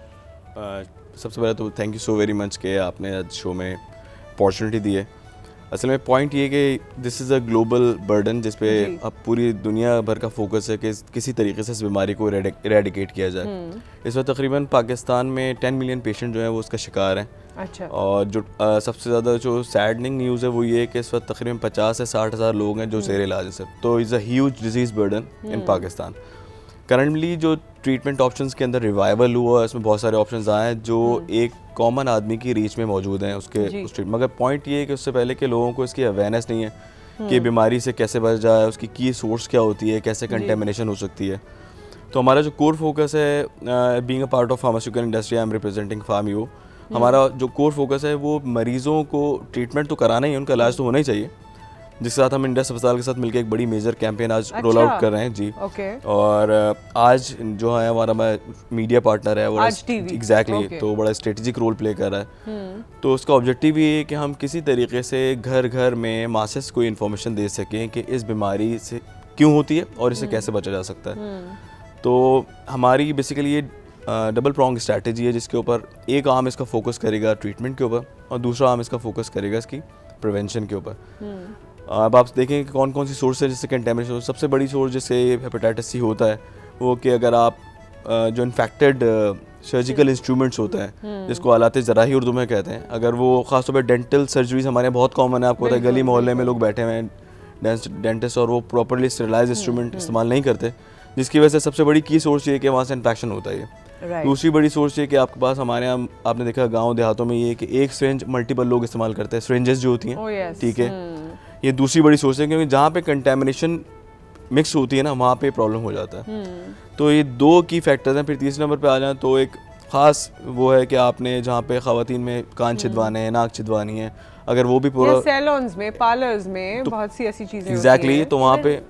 सबसे पहले तो thank you so very much कि आपने आज शो में अपॉर्चुनिटी दी है। असल में पॉइंट ये कि this is a global burden जिस पे अब पूरी दुनिया भर का फोकस है कि किसी तरीके से इस बीमारी को इरेडिकेट किया जाए। इस वक्त तकरीबन पाकिस्तान में 10 मिलियन पेशेंट जो है वो उसका शिकार हैं। अच्छा। और जो सबसे ज़्यादा जो सैडनिंग न्यूज़ है वो ये है कि इस वक्त तकरीबन 50 से 60 हज़ार लोग हैं जो ज़ेर इलाज है सर। तो is a huge disease burden in Pakistan. Currently जो ट्रीटमेंट ऑप्शंस के अंदर रिवाइवल हुआ, इसमें बहुत सारे ऑप्शंस आए हैं जो एक कॉमन आदमी की रीच में मौजूद हैं उसके उस मगर पॉइंट ये है कि उससे पहले के लोगों को इसकी अवेयरनेस नहीं है कि बीमारी से कैसे बच जाए, उसकी की सोर्स क्या होती है, कैसे कंटेमिनेशन हो सकती है। तो हमारा जो कोर फोकस है, being a part of pharmaceutical industry, I am representing फार्मयू, हमारा जो कोर फोकस है वो मरीज़ों को ट्रीटमेंट तो कराना ही है, उनका इलाज तो होना ही चाहिए, जिसके साथ हम इंडस अस्पताल के साथ मिलकर एक बड़ी मेजर कैंपेन आज रोल आउट कर रहे हैं जी। और आज जो है हमारा मीडिया पार्टनर है वो एग्जैक्टली तो बड़ा स्ट्रेटेजिक रोल प्ले कर रहा है। तो उसका ऑब्जेक्टिव ये है कि हम किसी तरीके से घर घर में मासेस को इन्फॉर्मेशन दे सकें कि इस बीमारी से क्यों होती है और इसे कैसे बचा जा सकता है। तो हमारी बेसिकली ये डबल प्रॉन्ग स्ट्रैटेजी है जिसके ऊपर एक आर्म इसका फोकस करेगा ट्रीटमेंट के ऊपर और दूसरा आर्म इसका फोकस करेगा इसकी प्रिवेंशन के ऊपर। अब आप देखें कि कौन कौन सी सोर्स है जिससे कंटेमिनेशन। सबसे बड़ी सोर्स जिससे हेपेटाइटिस सी होता है वो कि अगर आप जो इन्फेक्टेड सर्जिकल इंस्ट्रूमेंट्स होता है जिसको आलात ज़राही उर्दू में कहते हैं, अगर वो ख़ासतौर पर डेंटल सर्जरीज हमारे यहाँ बहुत कॉमन है, आपको पता है गली मोहल्ले में लोग बैठे हुए हैं डेंटिस्ट और वो प्रॉपरली स्टेरिलाइज इंस्ट्रूमेंट इस्तेमाल नहीं करते, जिसकी वजह से सबसे बड़ी की सोर्स ये कि वहाँ से इन्फेक्शन होता है। दूसरी बड़ी सोर्स ये कि आपके पास हमारे यहाँ आपने देखा गाँव देहातों में ये कि एक सिरिंज मल्टीपल लोग इस्तेमाल करते हैं, सिरिंजेस जो होती हैं, ठीक है, ये दूसरी बड़ी सोच है क्योंकि जहाँ पे कंटेमिनेशन मिक्स होती है ना वहाँ पे प्रॉब्लम हो जाता है। तो ये 2 की फैक्टर्स हैं। फिर तीसरे नंबर पे आ जाए तो एक ख़ास वो है कि आपने जहाँ पे ख़वातीन में कान छिदवाने हैं, नाक छिदवानी है, अगर वो भी पूरा सैलून्स में, पार्लर्स में बहुत सी ऐसी चीज़ें एग्जैक्टली तो वहाँ पे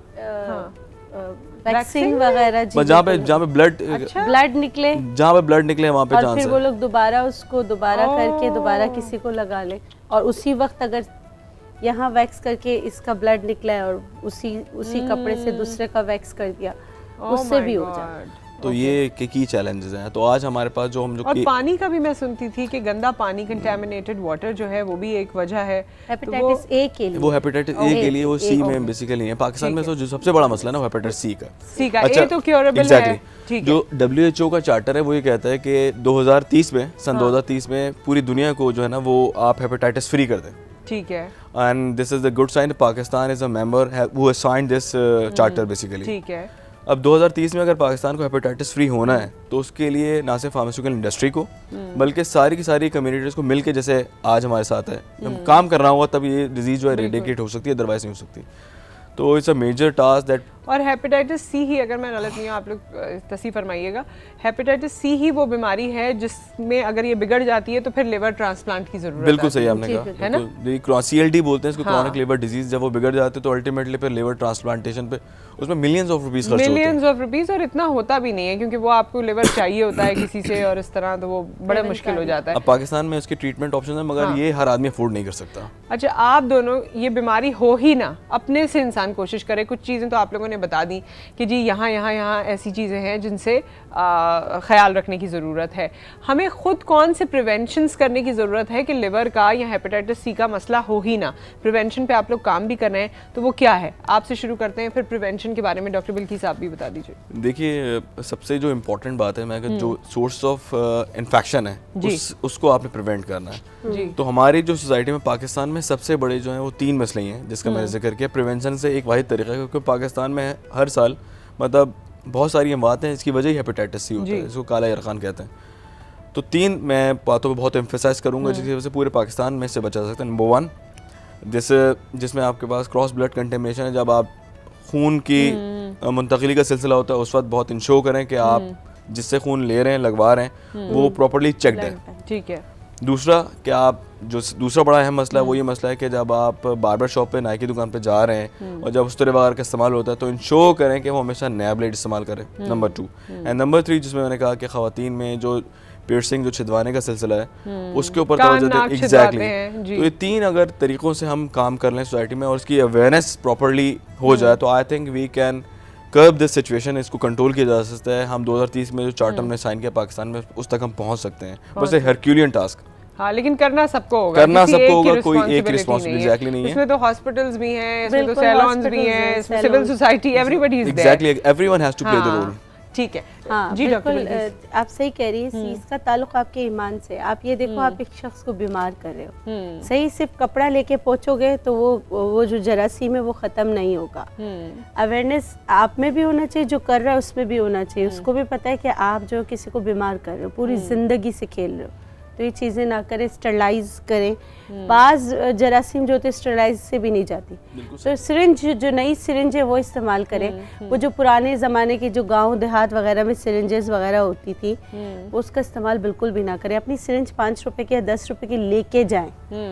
वैक्सीन वगैरह जहाँ पे ब्लड निकले, जहाँ पे ब्लड निकले वहाँ पे और फिर वो लोग दोबारा उसको करके दोबारा किसी को लगा ले, और उसी वक्त अगर यहाँ वैक्स करके इसका ब्लड निकला है और उसी कपड़े से दूसरे का वैक्स कर दिया, उससे भी हो जाए। तो ये की चैलेंजेस हैं। तो आज हमारे पास जो हम जो और पानी का भी मैं सुनती थी कि गंदा पानी, कंटेमिनेटेड वाटर जो है वो भी एक वजह है हेपेटाइटिस ए के लिए। वो हेपेटाइटिस ए के लिए वो सी में बेसिकली है। पाकिस्तान में जो सबसे बड़ा मसला है ना हेपेटाइटिस सी का। अच्छा, ये तो क्योरेबल है। जो WHO का चार्टर है वो ये कहता है कि 2030 में सन 2030 में पूरी दुनिया को जो है ना वो आप हेपेटाइटिस फ्री कर दें। ठीक है। And this is the good sign, Pakistan is a member who has signed this charter basically. ठीक है। अब 2030 में अगर पाकिस्तान को हेपेटाइटिस फ्री होना है तो उसके लिए ना सिर्फ फार्मास्यूटिकल इंडस्ट्री को बल्कि सारी की सारी कम्युनिटीज़ को मिलकर, जैसे आज हमारे साथ है, हम काम करना होगा तब ये डिजीज़ जो है रेडिकेट हो सकती है, अदरवाइज नहीं हो सकती। तो it's a major task that. और हेपेटाइटिस सी ही, अगर मैं गलत नहीं हूँ, आप लोग तस्दीक फरमाइएगा, हेपेटाइटिस सी ही वो बीमारी है जिसमें अगर ये बिगड़ जाती है तो फिर लिवर ट्रांसप्लांट की जरूरत है। बिल्कुल सही आपने कहा, है ना। CLD बोलते हैं इसको, क्रॉनिक लिवर डिजीज। जब वो बिगड़ जाते हैं तो अल्टीमेटली फिर लिवर ट्रांसप्लांटेशन पे उसमें मिलियंस ऑफ रुपीस खर्च होते हैं। मिलियंस ऑफ रुपीस, और इतना होता भी नहीं है क्योंकि वो आपको लिवर चाहिए होता है किसी से, और इस तरह तो वो बड़ा मुश्किल हो जाता है। अब पाकिस्तान में उसके ट्रीटमेंट ऑप्शन है मगर ये हर आदमी अफोर्ड नहीं कर सकता। अच्छा, आप दोनों, ये बीमारी हो ही ना, अपने से इंसान कोशिश करे। कुछ चीज़ें तो आप लोगों ने उन्हें बता दी कि जी यहाँ यहाँ यहाँ ऐसी चीज़ें हैं जिनसे ख्याल रखने की ज़रूरत है। हमें ख़ुद कौन से प्रिवेंशंस करने की ज़रूरत है कि लिवर का या हेपेटाइटिस सी का मसला हो ही ना? प्रिवेंशन पे आप लोग काम भी कर रहे हैं, तो वो क्या है? आपसे शुरू करते हैं, फिर प्रिवेंशन के बारे में डॉक्टर बिल्किस आप भी बता दीजिए। देखिए, सबसे जो इम्पोर्टेंट बात है, मैं अगर जो सोर्स ऑफ इन्फेक्शन है उसको आपने प्रिवेंट करना है। तो हमारी जो सोसाइटी में पाकिस्तान में सबसे बड़े जो हैं वो 3 मसले हैं जिसका मैंने जिक्र किया। प्रिवेंशन से एक वाहिद तरीका है, क्योंकि पाकिस्तान में हर साल मतलब बहुत सारी अमवात हैं, इसकी वजह ही हेपेटाइटिस सी होता है, इसको काला यरकान कहते हैं। तो 3 मैं बातों पर बहुत एम्फेसाइज करूँगा जिसकी वजह से पूरे पाकिस्तान में इससे बचा जा सकता है। नंबर 1, जिसमें आपके पास क्रॉस ब्लड कंटेमिनेशन है, जब आप खून की मुंतकिली का सिलसिला होता है उस वक्त बहुत इंश्योर करें कि आप जिससे खून ले रहे हैं, लगवा रहे हैं, वो प्रॉपर्ली चेक्ड है। ठीक है। दूसरा कि आप जो दूसरा बड़ा अहम मसला है वो ये मसला है कि जब आप बार्बर शॉप पे, नाई की दुकान पे जा रहे हैं और जब उस तरह वगैरह का इस्तेमाल होता है तो इंश्योर करें कि वो हमेशा नया ब्लेड इस्तेमाल करें। नंबर 2 एंड नंबर 3, जिसमें मैंने कहा कि ख़वातीन में जो पियर्सिंग, जो छिदवाने का सिलसिला है उसके ऊपर तवज्जो दें। एग्जैक्टली। तो ये 3 अगर तरीक़ों से हम काम कर लें सोसाइटी में और उसकी अवेयरनेस प्रॉपरली हो जाए तो I think we can curb this situation, इसको कंट्रोल किया जा सकता है। हम 2030 में जो चार्टर हमने साइन किया पाकिस्तान में, उस तक हम पहुंच सकते हैं। बस एक हरक्यूलियन टास्क। हाँ, लेकिन करना सबको होगा, कोई एक रिस्पांसिबिलिटी एग्जैक्टली नहीं है। इसमें तो हॉस्पिटल्स भी हैं, इसमें तो सैलून्स भी हैं, इसमें civil society, everybody is there. Exactly, everyone has to play the role. ठीक है। हाँ, जी बिल्कुल, आप सही कह रही है। इसका ताल्लुक आपके ईमान से। आप ये देखो, आप एक शख्स को बीमार कर रहे हो, सही सिर्फ कपड़ा लेके पोंछोगे तो वो जो जरासीम है वो ख़त्म नहीं होगा। अवेयरनेस आप में भी होना चाहिए, जो कर रहा है उसमें भी होना चाहिए। उसको भी पता है कि आप जो किसी को बीमार कर रहे हो, पूरी ज़िंदगी से खेल रहे हो, तो ये चीज़ें ना करें, स्टरलाइज करें। बाज़ जरासीम जो होते स्टरलाइज से भी नहीं जाती, तो सिरिंज, जो नई सिरिंज है वो इस्तेमाल करें। वो जो पुराने ज़माने की जो गांव देहात वगैरह में सिरिंजेस वगैरह होती थी, उसका इस्तेमाल बिल्कुल भी ना करें। अपनी सिरिंज 5 रुपए की या 10 रुपए की लेके जाएं,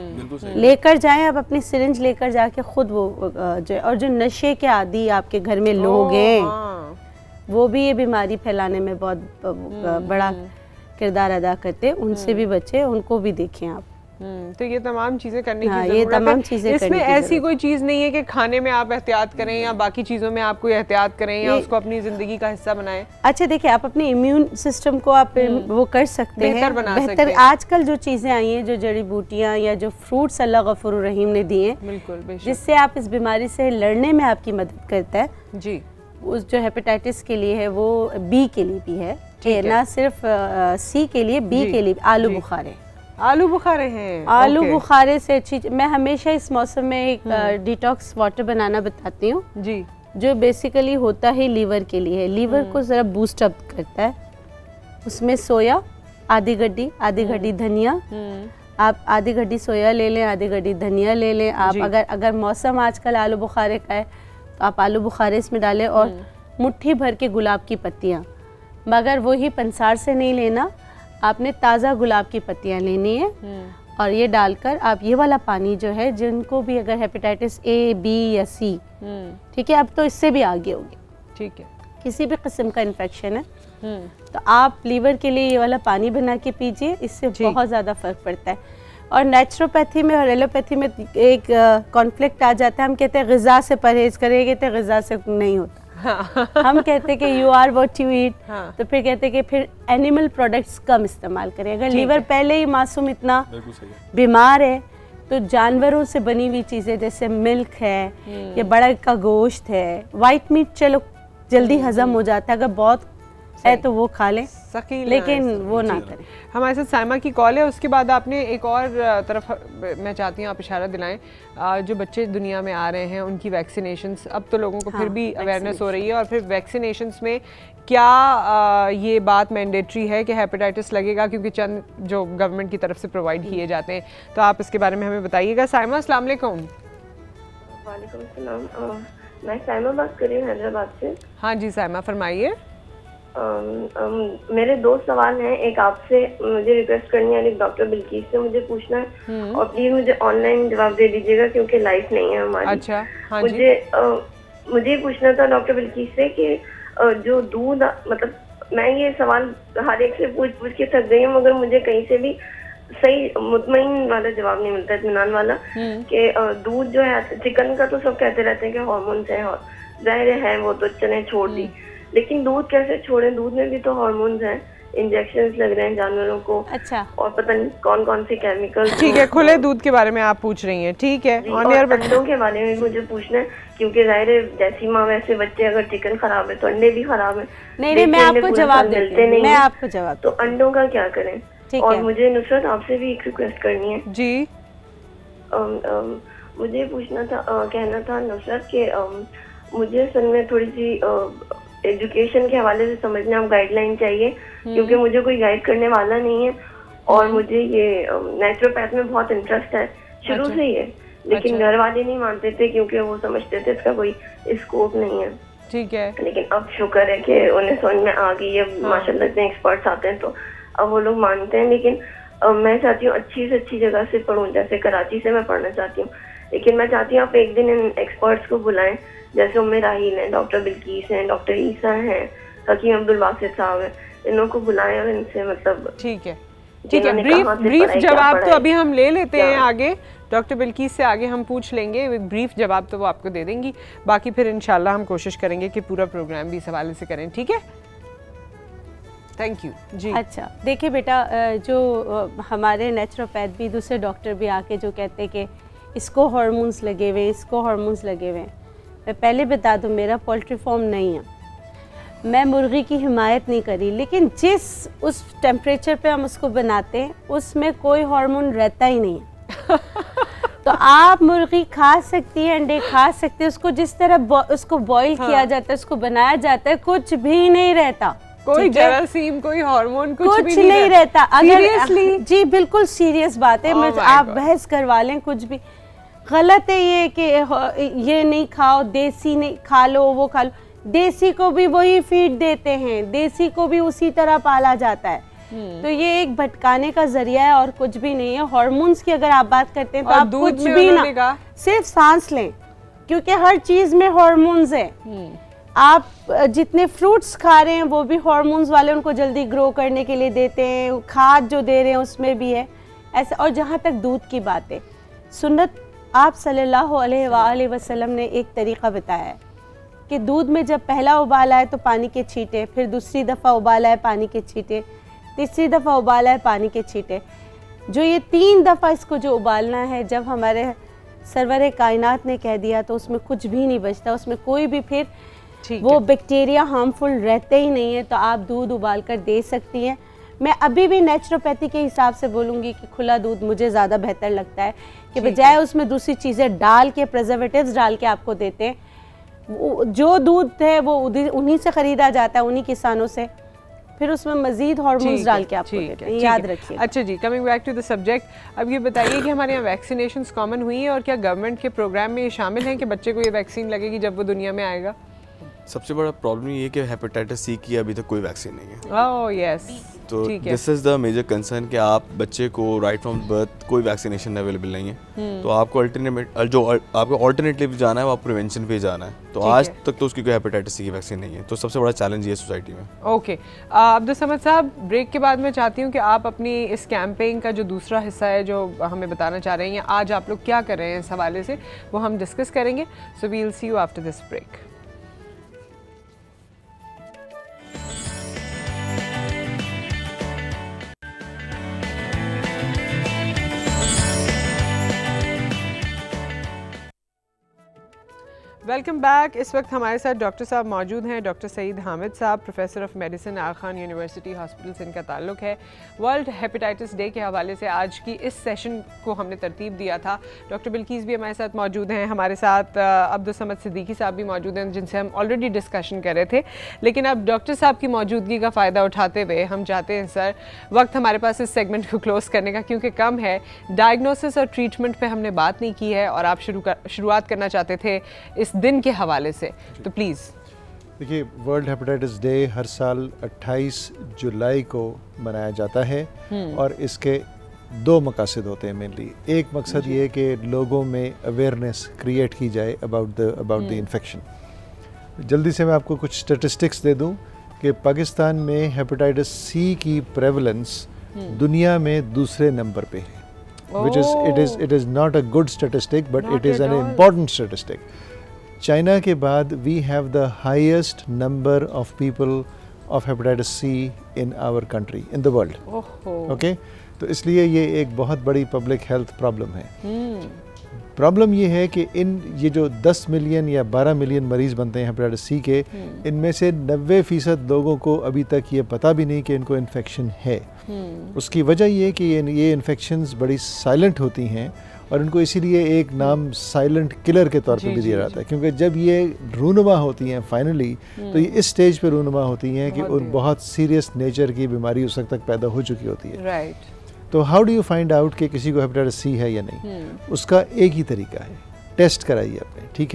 लेकर जाएं। आप अपनी सिरिंज लेकर जाके खुद वो जो, और जो नशे के आदी आपके घर में लोग हैं वो भी ये बीमारी फैलाने में बहुत बड़ा किरदार अदा करते हैं, उनसे भी बचे, उनको भी देखें आप। तो ये तमाम चीज़ें करने की ज़रूरत है। ये तमाम चीज़ें इसमें ऐसी कोई चीज़ नहीं है कि खाने में आप एहतियात करें या बाकी चीज़ों में आप कोई एहतियात करें या उसको अपनी ज़िंदगी का हिस्सा बनाएं। अच्छा, देखिए, आप अपने इम्यून सिस्टम को आप वो कर सकते हैं, बेहतर बना सकते हैं। आजकल जो चीज़ें आई हैं, जो जड़ी बूटियाँ या जो फ्रूट्स अल्लाह गफूर रहीम ने दिए हैं, बिल्कुल, जिससे आप इस बीमारी से लड़ने में आपकी मदद करता है। जी, उस जो हेपेटाइटिस के लिए है वो बी के लिए भी है, ना सिर्फ सी के लिए, बी के लिए। आलू बुखारे, आलू बुखारे हैं। आलू बुखारे से अच्छी, मैं हमेशा इस मौसम में एक डिटॉक्स वाटर बनाना बताती हूँ जी, जो बेसिकली होता है लीवर के लिए है। लीवर को ज़रा बूस्ट अप करता है। उसमें सोया, आधी गड्डी धनिया, आप आधी गड्डी सोया ले लें, आधी गड्डी धनिया ले लें। आप अगर मौसम आजकल आलू बुखारे का है तो आप आलू बुखारे इसमें डालें, और मुट्ठी भर के गुलाब की पत्तियाँ, मगर वही पंसार से नहीं लेना, आपने ताज़ा गुलाब की पत्तियाँ लेनी है। और ये डालकर आप ये वाला पानी जो है, जिनको भी अगर हेपेटाइटिस ए, बी या सी, ठीक है, अब तो इससे भी आगे होगी, ठीक है, किसी भी किस्म का इन्फेक्शन है तो आप लीवर के लिए ये वाला पानी बना के पीजिए, इससे बहुत ज़्यादा फ़र्क पड़ता है। और नेचुरोपैथी में और एलोपैथी में एक कॉन्फ्लिक्ट आ जाता है। हम कहते हैं ग़िज़ा से परहेज़ करें, कहते हैं ग़िज़ा से नहीं होता। हम कहते हैं कि you are what you eat, तो फिर कहते हैं कि फिर एनिमल प्रोडक्ट्स कम इस्तेमाल करें। अगर लीवर पहले ही मासूम इतना बीमार है तो जानवरों से बनी हुई चीज़ें जैसे मिल्क है या बड़ा का गोश्त है, वाइट मीट चलो जल्दी हजम हो जाता है, अगर बहुत है तो वो खा लें, लेकिन वो ना करें। हमारे साथ साइमा की कॉल है, उसके बाद आपने एक और तरफ मैं चाहती हूँ आप इशारा दिलाएं। जो बच्चे दुनिया में आ रहे हैं उनकी वैक्सीनेशंस, अब तो लोगों को फिर भी अवेयरनेस हो रही है, और फिर वैक्सीनेशंस में क्या ये बात मैंडेटरी है कि हेपेटाइटिस लगेगा, क्योंकि चंद जो गवर्नमेंट की तरफ से प्रोवाइड किए जाते हैं, तो आप इसके बारे में हमें बताइएगा। साइमा, अस्सलाम वालेकुम। वालेकुम सलाम, मैं साइमा बात कर रही हूँ हैदराबाद से। हाँ जी साइमा, फरमाइए। मेरे 2 सवाल हैं, एक आपसे मुझे रिक्वेस्ट करनी है, एक डॉक्टर बिल्किस से मुझे पूछना है, और प्लीज मुझे ऑनलाइन जवाब दे दीजिएगा क्योंकि लाइफ नहीं है हमारी। अच्छा, हाँ मुझे पूछना था डॉक्टर बिल्किस से कि जो दूध, मतलब मैं ये सवाल हर एक से पूछ के थक गई हूँ, मगर मुझे कहीं से भी सही मुतमईन वाला जवाब नहीं मिलता, इत्मीनान वाला, कि दूध जो है, चिकन का तो सब कहते रहते हैं कि हार्मोन्स है, जाहिर है वो तो चने छोड़ दी, लेकिन दूध कैसे छोड़े? दूध में भी तो हार्मोन्स हैं, इंजेक्शंस लग रहे हैं जानवरों को। अच्छा। और पता नहीं कौन कौन से केमिकल। ठीक है, खुले दूध के बारे में आप पूछ रही हैं, ठीक है। और अंडों के बारे में मुझे पूछना है, क्योंकि जाहिर है जैसी माँ वैसे बच्चे, अगर चिकन खराब है तो अंडे भी खराब है। नहीं, मैं आपको जवाब देती हूँ, मैं आपको जवाब। तो अंडों का क्या करें? और मुझे नुसरत आपसे भी एक रिक्वेस्ट करनी है जी। मुझे पूछना था, कहना था नुसरत के मुझे असल में थोड़ी सी एजुकेशन के हवाले से समझना, आप गाइडलाइन चाहिए, क्योंकि मुझे कोई गाइड करने वाला नहीं है। और मुझे ये नेचुरोपैथ में बहुत इंटरेस्ट है शुरू से ही है, लेकिन घर वाले नहीं मानते थे क्योंकि वो समझते थे इसका कोई स्कोप नहीं है। ठीक है। लेकिन अब शुक्र है कि उन्हें समझ में आ गई है, माशाल्लाह इतने एक्सपर्ट्स आते हैं तो अब वो लोग मानते हैं। लेकिन मैं चाहती हूँ अच्छी से अच्छी जगह से पढूं, जैसे कराची से मैं पढ़ना चाहती हूँ, लेकिन मैं चाहती हूँ आप एक दिन इन एक्सपर्ट्स को बुलाएं, जैसे उम्मे राहील हैं, डॉक्टर बिल्कीस हैं, डॉक्टर ईसा हैं, हकीम अब्दुल वासित साहब हैं, इन्हों को बुलाएं और इनसे मतलब। ठीक है, ठीक है। ब्रीफ जवाब तो अभी हम ले लेते हैं आगे, डॉक्टर बिल्कीस से आगे हम पूछ लेंगे, ब्रीफ जवाब तो वो आपको दे देंगी, बाकी फिर इंशाल्लाह हम कोशिश करेंगे कि पूरा प्रोग्राम भी इस हवाले से करें, ठीक है। थैंक यू जी। अच्छा देखिए बेटा, जो हमारे नेचुरोपैथ भी, दूसरे डॉक्टर भी आके जो कहते हैं कि इसको हार्मोन्स लगे हुए, इसको हार्मोन्स लगे हुए हैं, मैं पहले बता दूं मेरा पोल्ट्री फार्म नहीं है, मैं मुर्गी की हिमायत नहीं करी, लेकिन जिस उस टेम्परेचर पे हम उसको बनाते हैं उसमें कोई हार्मोन रहता ही नहीं है। तो आप मुर्गी खा सकती है, अंडे खा सकते हैं, उसको जिस तरह उसको बॉईल किया जाता है, उसको बनाया जाता है, कुछ भी नहीं रहता, कोई जरासीम, कोई हार्मोन, कुछ भी नहीं रहता। अगर जी बिल्कुल सीरियस बात है, आप बहस करवा लें, कुछ भी गलत है ये कि ये नहीं खाओ, देसी नहीं खा लो, वो खा लो, देसी को भी वही फीड देते हैं, देसी को भी उसी तरह पाला जाता है। तो ये एक भटकाने का जरिया है और कुछ भी नहीं है। हार्मोन्स की अगर आप बात करते हैं तो आप कुछ भी ना, सिर्फ सांस लें, क्योंकि हर चीज में हार्मोन्स है। आप जितने फ्रूट्स खा रहे हैं वो भी हार्मोन्स वाले उनको जल्दी ग्रो करने के लिए देते हैं, खाद जो दे रहे हैं उसमें भी है ऐसा। और जहाँ तक दूध की बात है, सुन्नत आप सल्लल्लाहु अलैहि वसल्लम ने एक तरीका बताया है कि दूध में जब पहला उबाल आए तो पानी के छींटे, फिर दूसरी दफ़ा उबाल आए पानी के छींटे, तीसरी दफ़ा उबाला है पानी के छींटे, जो ये 3 दफ़ा इसको जो उबालना है, जब हमारे सरवर कायनात ने कह दिया तो उसमें कुछ भी नहीं बचता, उसमें कोई भी फिर वो बैक्टीरिया हार्मफुल रहते ही नहीं है। तो आप दूध उबाल कर दे सकती हैं। मैं अभी भी नेचुरोपैथी के हिसाब से बोलूँगी कि खुला दूध मुझे ज़्यादा बेहतर लगता है, कि बजाय उसमें दूसरी चीज़ें डाल के, प्रिजर्वेटिव्स डाल के आपको देते हैं। जो दूध है वो उन्हीं से ख़रीदा जाता है, उन्हीं किसानों से, फिर उसमें मजीद हार्मोन्स डाल के आपको देते हैं, याद रखिए। अच्छा जी, coming back to the subject, अब ये बताइए कि हमारे यहाँ वैक्सीनेशंस कॉमन हुई हैं और क्या गवर्नमेंट के प्रोग्राम में ये शामिल हैं कि बच्चे को ये वैक्सीन लगेगी जब वो दुनिया में आएगा? सबसे बड़ा प्रॉब्लम ये है कि हेपेटाइटिस सी की अभी तक कोई वैक्सीन नहीं है। ओह यस, तो this is the major concern कि आप बच्चे को राइट फ्रॉम बर्थ कोई वैक्सीनेशन अवेलेबल नहीं है। तो आपको अल्टरनेटिव जाना है, वो प्रिवेंशन पे जाना है। तो आज तक तो उसकी कोई हेपेटाइटिस सी की वैक्सीन नहीं है, तो सबसे बड़ा चैलेंज ये सोसाइटी में। ओके अब्दुल समद साहब, ब्रेक के बाद मैं चाहती हूँ कि आप अपनी इस कैंपेन का जो दूसरा हिस्सा है जो हमें बताना चाह रहे हैं, आज आप लोग क्या कर रहे हैं इस हवाले से, वो हम डिस्कस करेंगे। So we will see you after this break. Welcome back. इस वक्त हमारे साथ डॉक्टर साहब मौजूद हैं, doctor Saeed Hamid sahab, professor of medicine, Aga Khan university hospital से इनका ताल्लुक है। वर्ल्ड हेपेटाइटिस डे के हवाले से आज की इस सेशन को हमने तरतीब दिया था। डॉक्टर बिल्कीस भी हमारे साथ मौजूद हैं, हमारे साथ अब्दुल समद सिद्दीकी साहब भी मौजूद हैं जिनसे हम ऑलरेडी डिस्कशन कर रहे थे। लेकिन अब डॉक्टर साहब की मौजूदगी का फ़ायदा उठाते हुए हम चाहते हैं सर, वक्त हमारे पास इस सेगमेंट को क्लोज़ करने का क्योंकि कम है, डायग्नोसिस और ट्रीटमेंट पर हमने बात नहीं की है और आप शुरुआत करना चाहते थे इस दिन के हवाले से, तो प्लीज़। देखिए, वर्ल्ड हेपेटाइटिस डे हर साल 28 जुलाई को मनाया जाता है और इसके 2 मकसद होते हैं मेनली। एक मकसद ये है कि लोगों में अवेयरनेस क्रिएट की जाए अबाउट द इन्फेक्शन। जल्दी से मैं आपको कुछ स्टेटिस्टिक्स दे दूं कि पाकिस्तान में हेपेटाइटिस सी की प्रेवलेंस दुनिया में दूसरे नंबर पे है, which is it is not a good statistic but it is an important statistic। China के बाद we have the highest number of people of hepatitis C in our country, in the world. Okay, तो इसलिए ये एक बहुत बड़ी public health problem है। Problem ये है कि ये जो 10 मिलियन या 12 मिलियन मरीज़ बनते हैं हेपेटाइटिस सी के, इनमें से 90% लोगों को अभी तक ये पता भी नहीं कि इनको इन्फेक्शन है। उसकी वजह ये है कि ये इन्फेक्शंस बड़ी साइलेंट होती हैं और इनको इसीलिए एक नाम साइलेंट किलर के तौर पर भी दिया जाता है, क्योंकि जब ये रूनुमा होती हैं फाइनली, तो ये इस स्टेज पे रूनुमा होती हैं कि उन बहुत सीरियस नेचर की बीमारी उस वक्त तक पैदा हो चुकी होती है। तो how do you find out कि किसी को हेपेटाइटिस सी है या नहीं? उसका एक ही तरीका है, टेस्ट कराइए अपने, ठीक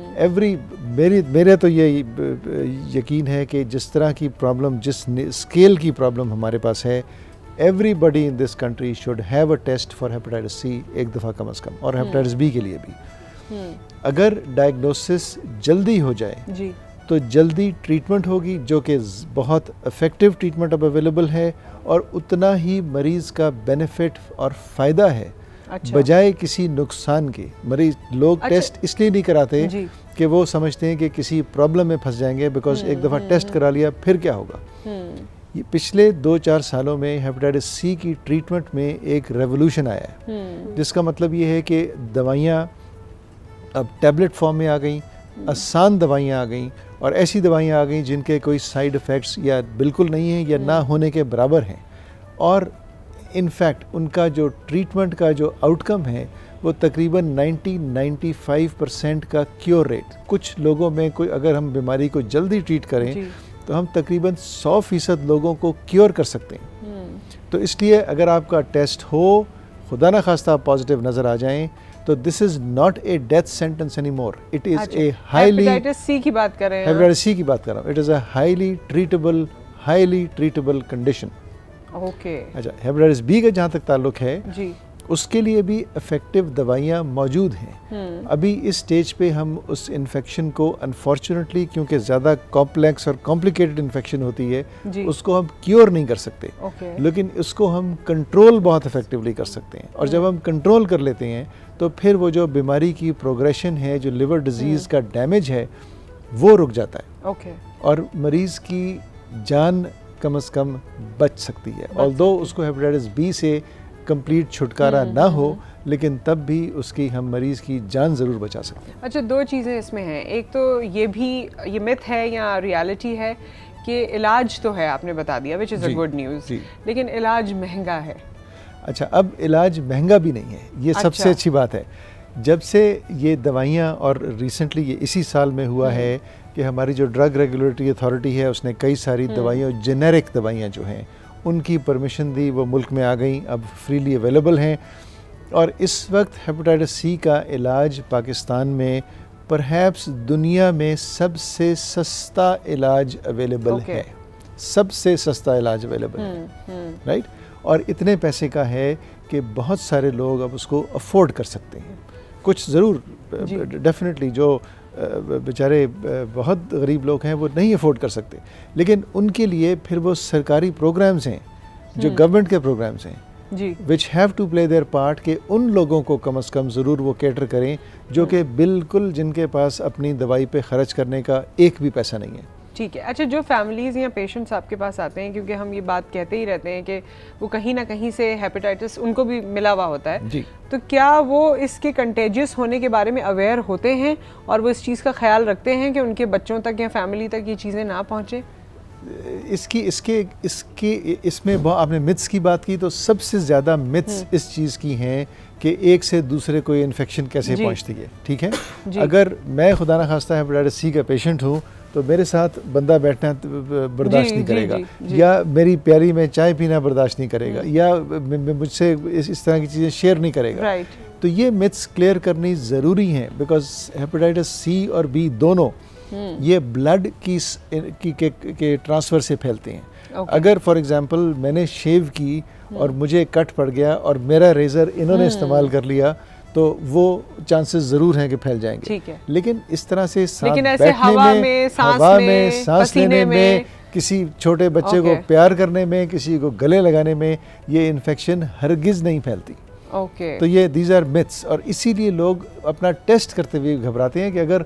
है। मेरे तो ये यकीन है कि जिस तरह की प्रॉब्लम, जिस स्केल की प्रॉब्लम हमारे पास है, everybody in this country should have a test for hepatitis C एक दफ़ा कम अज़ कम, और हेपेटाइटिस बी के लिए भी। अगर डायग्नोसिस जल्दी हो जाए तो जल्दी ट्रीटमेंट होगी, जो कि बहुत इफ़ेक्टिव ट्रीटमेंट अब अवेलेबल है, और उतना ही मरीज़ का बेनिफिट और फ़ायदा है। बजाय किसी नुकसान के। लोग टेस्ट इसलिए नहीं कराते कि वो समझते हैं कि किसी प्रॉब्लम में फंस जाएंगे, बिकॉज एक दफ़ा टेस्ट करा लिया फिर क्या होगा। ये पिछले 2-4 सालों में हेपेटाइटिस सी की ट्रीटमेंट में एक रेवोल्यूशन आया है, जिसका मतलब ये है कि दवाइयाँ अब टैबलेट फॉर्म में आ गई, आसान दवाइयाँ आ गई, और ऐसी दवाइयाँ आ गई जिनके कोई साइड इफ़ेक्ट्स या बिल्कुल नहीं हैं या ना होने के बराबर हैं, और इनफैक्ट उनका जो ट्रीटमेंट का जो आउटकम है वो तकरीबन 90-95% का क्योर रेट। कुछ लोगों में कोई अगर हम बीमारी को जल्दी ट्रीट करें तो हम तकरीबन 100% लोगों को क्योर कर सकते हैं। तो इसलिए अगर आपका टेस्ट हो, खुदा ना खास्ता पॉजिटिव नज़र आ जाएं, तो this is not a death sentence any more, it is a highly, hepatitis C की बात कर रहे हैं, हेपेटाइटिस सी की बात कर रहा हूँ, it is a highly treatable condition. Okay, अच्छा, हेपेटाइटिस बी का जहाँ तक ताल्लुक है जी, उसके लिए भी इफ़ेक्टिव दवाइयाँ मौजूद हैं। अभी इस स्टेज पे हम उस इन्फेक्शन को अनफॉर्चुनेटली, क्योंकि ज़्यादा कॉम्प्लेक्स और कॉम्प्लिकेटेड इन्फेक्शन होती है, उसको हम क्योर नहीं कर सकते, लेकिन उसको हम कंट्रोल बहुत इफेक्टिवली कर सकते हैं। और जब हम कंट्रोल कर लेते हैं तो फिर वो जो बीमारी की प्रोग्रेशन है, जो लिवर डिजीज़ का डैमेज है, वो रुक जाता है और मरीज़ की जान कम से कम बच सकती है। ऑल्दो उसको हेपेटाइटिस बी से कंप्लीट छुटकारा ना हो, लेकिन तब भी उसकी हम मरीज़ की जान ज़रूर बचा सकते हैं। अच्छा, 2 चीज़ें इसमें हैं। एक तो ये मिथ है या रियलिटी है कि इलाज तो है, आपने बता दिया, which is a good news, लेकिन इलाज महंगा है। अच्छा, अब इलाज महंगा भी नहीं है, ये सबसे अच्छी बात है। जब से ये दवाइयाँ, और रिसेंटली ये इसी साल में हुआ है कि हमारी जो ड्रग रेगुलेटरी अथॉरिटी है उसने कई सारी दवाइयाँ, जेनेरिक दवाइयाँ जो हैं उनकी परमिशन दी, वो मुल्क में आ गई, अब फ्रीली अवेलेबल हैं। और इस वक्त हेपेटाइटिस सी का इलाज पाकिस्तान में परहैप्स दुनिया में सबसे सस्ता इलाज अवेलेबल है, सबसे सस्ता इलाज अवेलेबल है, राइट। और इतने पैसे का है कि बहुत सारे लोग अब उसको अफोर्ड कर सकते हैं। कुछ ज़रूर डेफिनेटली जो बेचारे बहुत गरीब लोग हैं वो नहीं अफोर्ड कर सकते, लेकिन उनके लिए फिर वो सरकारी प्रोग्राम्स हैं, जो गवर्नमेंट के प्रोग्राम्स हैं, which have to play their part, के उन लोगों को कम से कम ज़रूर वो कैटर करें जो कि बिल्कुल जिनके पास अपनी दवाई पे ख़र्च करने का एक भी पैसा नहीं है। ठीक है। अच्छा, जो फैमिलीज़ या पेशेंट्स आपके पास आते हैं, क्योंकि हम ये बात कहते ही रहते हैं कि वो कहीं ना कहीं से हेपेटाइटिस उनको भी मिला हुआ होता है जी, तो क्या वो इसके कंटेजियस होने के बारे में अवेयर होते हैं और वो इस चीज़ का ख्याल रखते हैं कि उनके बच्चों तक या फैमिली तक ये चीज़ें ना पहुँचे? इसमें आपने मिथ्स की बात की, तो सबसे ज़्यादा मिथ्स इस चीज़ की हैं कि एक से दूसरे को ये इन्फेक्शन कैसे पहुँचती है। ठीक है, अगर मैं खुदा न खास्ता हेपेटाइटिस सी का पेशेंट हूँ तो मेरे साथ बंदा बैठना बर्दाश्त नहीं करेगा, या मेरी प्यारी में चाय पीना बर्दाश्त नहीं करेगा, या मुझसे इस तरह की चीज़ें शेयर नहीं करेगा। तो ये मिथ्स क्लियर करनी ज़रूरी हैं, बिकॉज हेपेटाइटिस सी और बी दोनों ये ब्लड के ट्रांसफ़र से फैलते हैं। अगर फॉर एग्जांपल मैंने शेव की और मुझे कट पड़ गया और मेरा रेज़र इन्होंने इस्तेमाल कर लिया, तो वो चांसेस ज़रूर हैं कि फैल जाएंगे। ठीक है, लेकिन इस तरह से बैठने हवा में, सांस लेने में, किसी छोटे बच्चे को प्यार करने में, किसी को गले लगाने में, ये इन्फेक्शन हरगिज़ नहीं फैलती। तो ये दीज आर मिथ्स, और इसीलिए लोग अपना टेस्ट करते हुए घबराते हैं कि अगर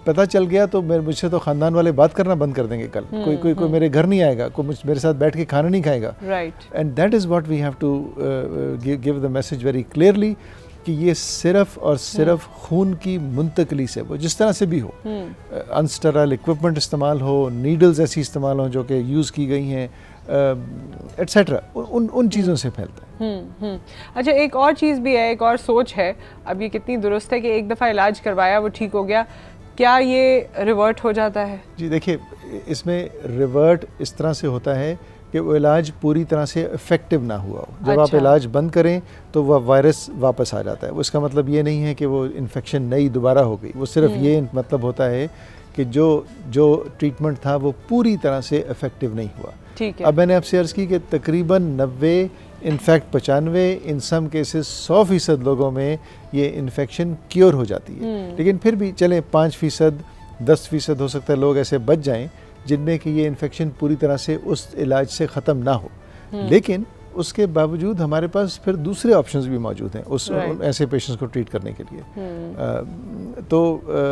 पता चल गया तो मुझसे तो ख़ानदान वाले बात करना बंद कर देंगे कल। कोई मेरे घर नहीं आएगा, कोई मेरे साथ बैठ के खाना नहीं खाएगा। And that is what we have to give the message very clearly कि ये सिर्फ और सिर्फ खून की मुंतकली से, वो जिस तरह से भी हो, अनस्टेराइल इक्विपमेंट इस्तेमाल हो, नीडल्स ऐसी इस्तेमाल हो जो कि यूज़ की गई हैं, एट्सेट्रा, उन चीज़ों से फैलता है। अच्छा, एक और चीज़ भी है, एक और सोच है, अब ये कितनी दुरुस्त है कि एक दफ़ा इलाज करवाया वो ठीक हो गया, क्या ये रिवर्ट हो जाता है? जी देखिए, इसमें रिवर्ट इस तरह से होता है कि वो इलाज पूरी तरह से इफ़ेक्टिव ना हुआ हो। जब आप इलाज बंद करें तो वह वायरस वापस आ जाता है। वो इसका मतलब ये नहीं है कि वो इन्फेक्शन नई दोबारा हो गई, वो सिर्फ ये मतलब होता है कि जो ट्रीटमेंट था वो पूरी तरह से इफ़ेक्टिव नहीं हुआ। ठीक है। अब मैंने आपसे अर्ज़ की कि तकरीबन 90, इनफैक्ट 95, इन सम केसेस 100% लोगों में ये इन्फेक्शन क्योर हो जाती है। लेकिन फिर भी चलें 5%, 10% हो सकता है लोग ऐसे बच जाएं जिनमें कि ये इन्फेक्शन पूरी तरह से उस इलाज से ख़त्म ना हो। लेकिन उसके बावजूद हमारे पास फिर दूसरे ऑप्शंस भी मौजूद हैं उस ऐसे पेशेंट्स को ट्रीट करने के लिए। तो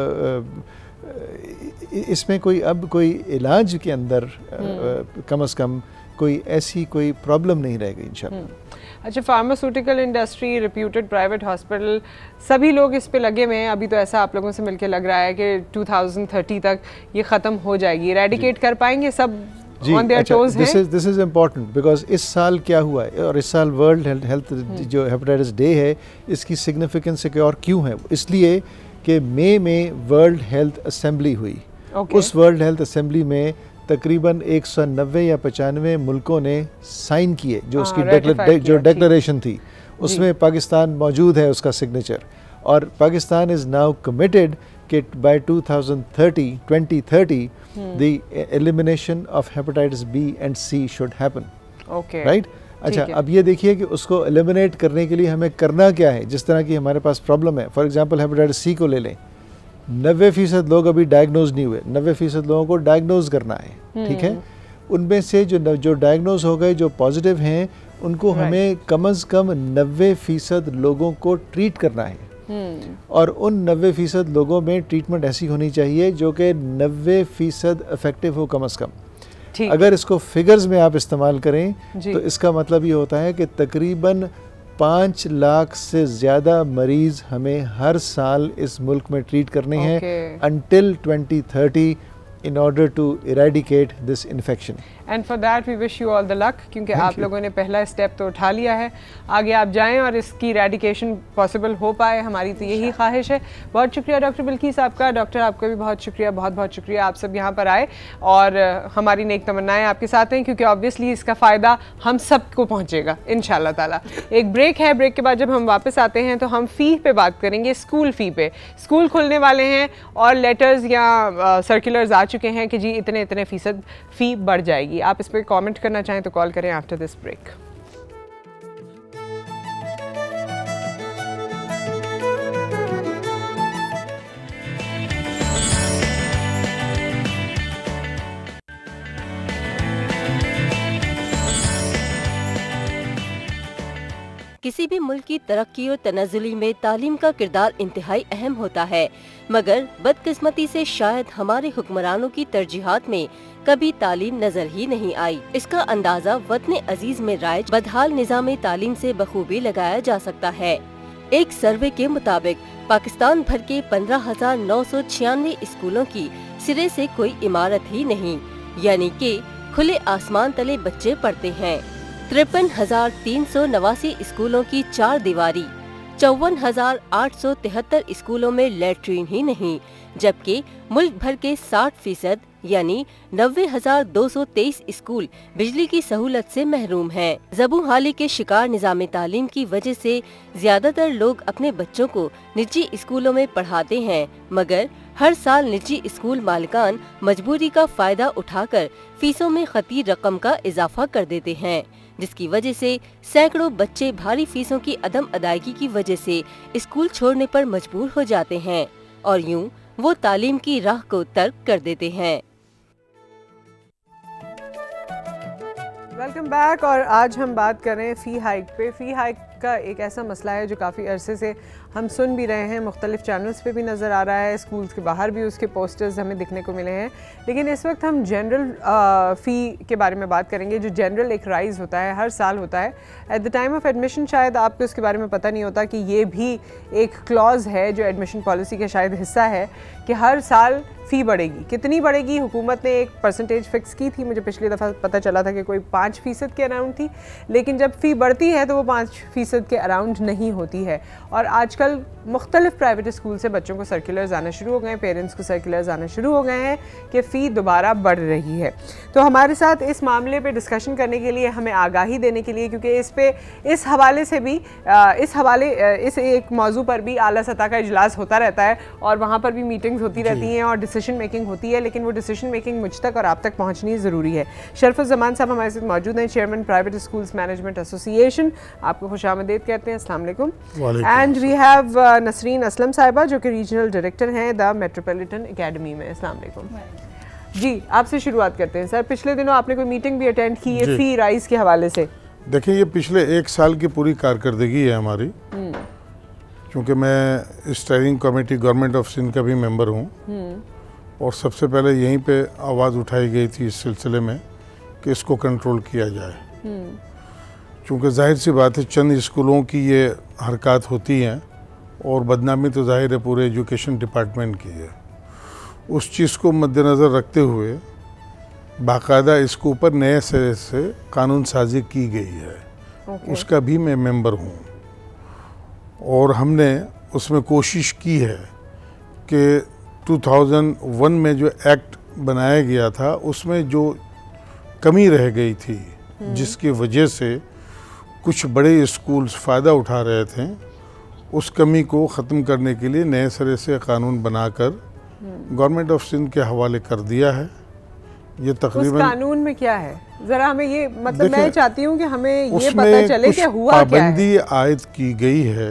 इसमें कोई इलाज के अंदर कम से कम कोई ऐसी कोई प्रॉब्लम नहीं रहेगी इंशाल्लाह। अच्छा, pharmaceutical industry, reputed private hospital, सभी लोग इस पे लगे हुए हैं। अभी तो ऐसा आप लोगों से मिलके लग रहा है कि 2030 तक ये ख़त्म हो जाएगी, रेडिकेट कर पाएंगे सब ऑन देयर टोज हैं। दिस इज़ इम्पॉर्टेंट बिकॉज इस साल क्या हुआ है, और इस साल वर्ल्ड हेल्थ जो हेपेटाइटिस डे है, इसकी सिग्निफिकेंस और क्यों है, इसलिए कि मई में वर्ल्ड हेल्थ असेंबली हुई। उस वर्ल्ड हेल्थ असेंबली में तकरीबन 190 या 95 मुल्कों ने साइन किए, जो उसकी जो डिक्लेरेशन थी उसमें पाकिस्तान मौजूद है, उसका सिग्नेचर। और पाकिस्तान इज़ नाउ कमिटेड कि by 2030 the elimination of hepatitis B and C should happen. Right. अच्छा, अब ये देखिए कि उसको एलिमिनेट करने के लिए हमें करना क्या है। जिस तरह की हमारे पास प्रॉब्लम है, फॉर एग्जांपल हेपेटाइटिस सी को ले लें, 90% लोग अभी डायग्नोज नहीं हुए, 90% लोगों को डायग्नोज करना है। ठीक है, उनमें से जो डायग्नोज हो गए, जो पॉजिटिव हैं, उनको हमें कम से कम 90% लोगों को ट्रीट करना है। और उन 90% लोगों में ट्रीटमेंट ऐसी होनी चाहिए जो कि 90% इफेक्टिव हो कम से कम। अगर इसको फिगर्स में आप इस्तेमाल करें तो इसका मतलब ये होता है कि तकरीबन 5 लाख से ज़्यादा मरीज़ हमें हर साल इस मुल्क में ट्रीट करने हैं until 2030 in order to eradicate this infection. And for that we wish you all the luck, क्योंकि आप लोगों ने पहला स्टेप तो उठा लिया है, आगे आप जाएं और इसकी रेडिकेशन पॉसिबल हो पाए, हमारी तो यही ख्वाहिश है। बहुत शुक्रिया डॉक्टर बिल्कीस आपका। डॉक्टर आपका भी बहुत शुक्रिया, बहुत बहुत शुक्रिया, आप सब यहाँ पर आए और हमारी नेक तमन्नाएं आपके साथ हैं, क्योंकि ऑब्वियसली इसका फ़ायदा हम सबको पहुँचेगा इंशाल्लाह ताला। एक ब्रेक है, ब्रेक के बाद जब हम वापस आते हैं तो हम फ़ी पे बात करेंगे, स्कूल फ़ी पे। स्कूल खुलने वाले हैं और लेटर्स या सर्कुलर्स आ चुके हैं कि जी इतने इतने फ़ीसद फ़ी बढ़ जाएगी। आप इस पर कमेंट करना चाहें तो कॉल करें आफ्टर दिस ब्रेक। किसी भी मुल्क की तरक्की और तनज़्ज़ुली में तालीम का किरदार इंतहाई अहम होता है, मगर बदकिस्मती से शायद हमारे हुक्मरानों की तरजीहात में कभी तालीम नजर ही नहीं आई। इसका अंदाज़ा वतन अजीज में राइज बदहाल निज़ाम तालीम से बखूबी लगाया जा सकता है। एक सर्वे के मुताबिक पाकिस्तान भर के 15,996 स्कूलों की सिरे से कोई इमारत ही नहीं, यानी कि खुले आसमान तले बच्चे पढ़ते हैं। 53,389 स्कूलों की 4 दीवारी, 54,873 स्कूलों में लैट्रीन ही नहीं, जबकि मुल्क भर के 60% यानी 90,223 स्कूल बिजली की सहूलत से महरूम हैं। ज़बूहाली के शिकार निज़ाम तालीम की वजह से ज्यादातर लोग अपने बच्चों को निजी स्कूलों में पढ़ाते हैं, मगर हर साल निजी स्कूल मालिकान मजबूरी का फायदा उठाकर फीसों में खती रकम का इजाफा कर देते हैं, जिसकी वजह से सैकड़ों बच्चे भारी फीसों की अदम अदायगी की वजह से स्कूल छोड़ने पर मजबूर हो जाते हैं और यूं वो तालीम की राह को तर्क कर देते हैं। Welcome back. और आज हम बात करें फ़ी हाइक पे। फ़ी हाइक का एक ऐसा मसला है जो काफ़ी अरसे से हम सुन भी रहे हैं, मुख्तलिफ चैनल्स पे भी नज़र आ रहा है, स्कूल्स के बाहर भी उसके पोस्टर्स हमें दिखने को मिले हैं। लेकिन इस वक्त हम जनरल फ़ी के बारे में बात करेंगे, जो जनरल एक राइज़ होता है, हर साल होता है at the time of admission. शायद आपको इसके बारे में पता नहीं होता कि ये भी एक क्लॉज़ है जो एडमिशन पॉलिसी का शायद हिस्सा है कि हर साल फ़ी बढ़ेगी। कितनी बढ़ेगी, हुकूमत ने एक परसेंटेज फ़िक्स की थी, मुझे पिछली दफ़ा पता चला था कि कोई 5% के अराउंड थी, लेकिन जब फ़ी बढ़ती है तो वो 5% के अराउंड नहीं होती है। और आजकल मुख्तलिफ प्राइवेट स्कूल से बच्चों को सर्कुलर्स आना शुरू हो गए हैं, पेरेंट्स को सर्कुलर्स आना शुरू हो गए हैं कि फ़ी दोबारा बढ़ रही है। तो हमारे साथ इस मामले पे डिस्कशन करने के लिए, हमें आगाही देने के लिए, क्योंकि इस हवाले से भी इस एक मौजू पर भी आला सतह का इजलास होता रहता है और वहाँ पर भी मीटिंग्स होती रहती हैं और डिसीजन मेकिंग होती है, लेकिन वो डिसीजन मेकिंग मुझ तक और आप तक पहुँचनी ज़रूरी है। शरफुज़्ज़मान साहब हमारे साथ मौजूद हैं, chairman private schools management association. आपको खुशामदीद कहते हैं, अस्सलाम वालेकुम। And we have Nasreen Aslam sahiba जो कि रीजनल डायरेक्टर हैं द मेट्रोपॉलिटन एकेडमी में। अस्सलाम वालेकुम जी। आपसे शुरुआत करते हैं सर, पिछले दिनों आपने कोई मीटिंग भी अटेंड की है फ़ी राइज़ के हवाले से। देखिए, ये पिछले 1 साल की पूरी कारकर्दगी है हमारी, क्योंकि मैं steering committee government of Sindh का भी मेंबर हूँ और सबसे पहले यहीं पे आवाज़ उठाई गई थी इस सिलसिले में कि इसको कंट्रोल किया जाए, क्योंकि जाहिर सी बात है चंद स्कूलों की ये हरकत होती हैं और बदनामी तो जाहिर है पूरे एजुकेशन डिपार्टमेंट की है। उस चीज़ को मद्देनज़र रखते हुए बाकायदा इसके ऊपर नए सिरे से कानून साजी की गई है। उसका भी मैं मेंबर हूँ और हमने उसमें कोशिश की है कि 2001 में जो एक्ट बनाया गया था उसमें जो कमी रह गई थी, जिसकी वजह से कुछ बड़े स्कूल्स फ़ायदा उठा रहे थे, उस कमी को ख़त्म करने के लिए नए सिरे से कानून बनाकर गवर्नमेंट ऑफ सिंध के हवाले कर दिया है। ये तकरीबन उस कानून में क्या है, ज़रा हमें ये मतलब मैं चाहती हूँ कि हमें ये पता चले कि हुआ क्या है। पाबंदी आयद की गई है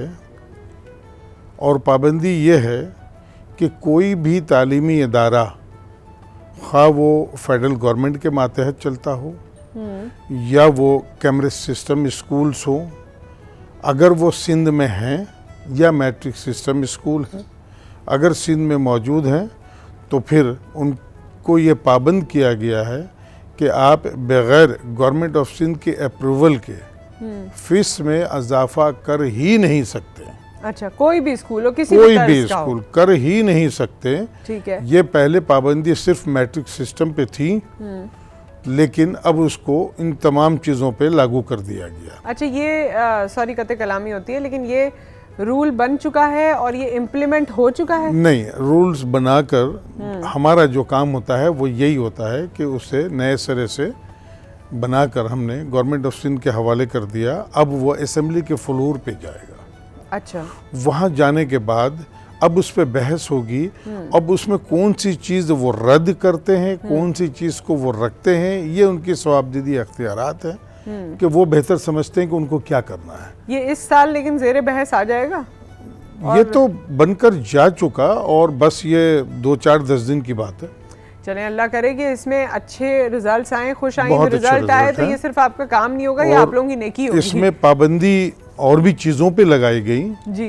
और पाबंदी ये है कि कोई भी तालीमी इदारा, खा वो फेडरल गवर्नमेंट के मातहत चलता हो या वो कैमरे सिस्टम स्कूल्स हो, अगर वो सिंध में हैं या मैट्रिक सिस्टम स्कूल हैं, अगर सिंध में मौजूद हैं तो फिर उनको ये पाबंद किया गया है कि आप बग़ैर गवर्नमेंट ऑफ सिंध के अप्रूवल के फीस में इजाफा कर ही नहीं सकते। अच्छा, कोई भी स्कूल हो, किसी कोई भी स्कूल कर ही नहीं सकते। ठीक है। ये पहले पाबंदी सिर्फ मैट्रिक सिस्टम पे थी, लेकिन अब उसको इन तमाम चीज़ों पे लागू कर दिया गया। अच्छा, ये सॉरी कते कलामी होती है, लेकिन ये रूल बन चुका है और ये इम्प्लीमेंट हो चुका है? नहीं, रूल्स बनाकर हमारा जो काम होता है वो यही होता है कि उसे नए सिरे से बनाकर हमने गवर्नमेंट ऑफ सिंध के हवाले कर दिया। अब वो असेंबली के फ्लोर पे जाएगा। अच्छा, वहाँ जाने के बाद अब उस पर बहस होगी, अब उसमें कौन सी चीज़ वो रद्द करते हैं, कौन सी चीज़ को वो रखते हैं, ये उनकी सवाबदीदी अख्तियारात है कि वो बेहतर समझते हैं कि उनको क्या करना है। ये इस साल लेकिन ज़ेरे बहस आ जाएगा? ये तो बनकर जा चुका और बस ये 2-4-10 दिन की बात है। चलें, अल्लाह करे कि इसमें अच्छे रिजल्ट्स आए, खुश आए। रिजल्ट आए तो ये सिर्फ आपका काम नहीं होगा, ये आप लोगों की नेकी होगी। इसमें पाबंदी और भी चीज़ों पे लगाई गई जी,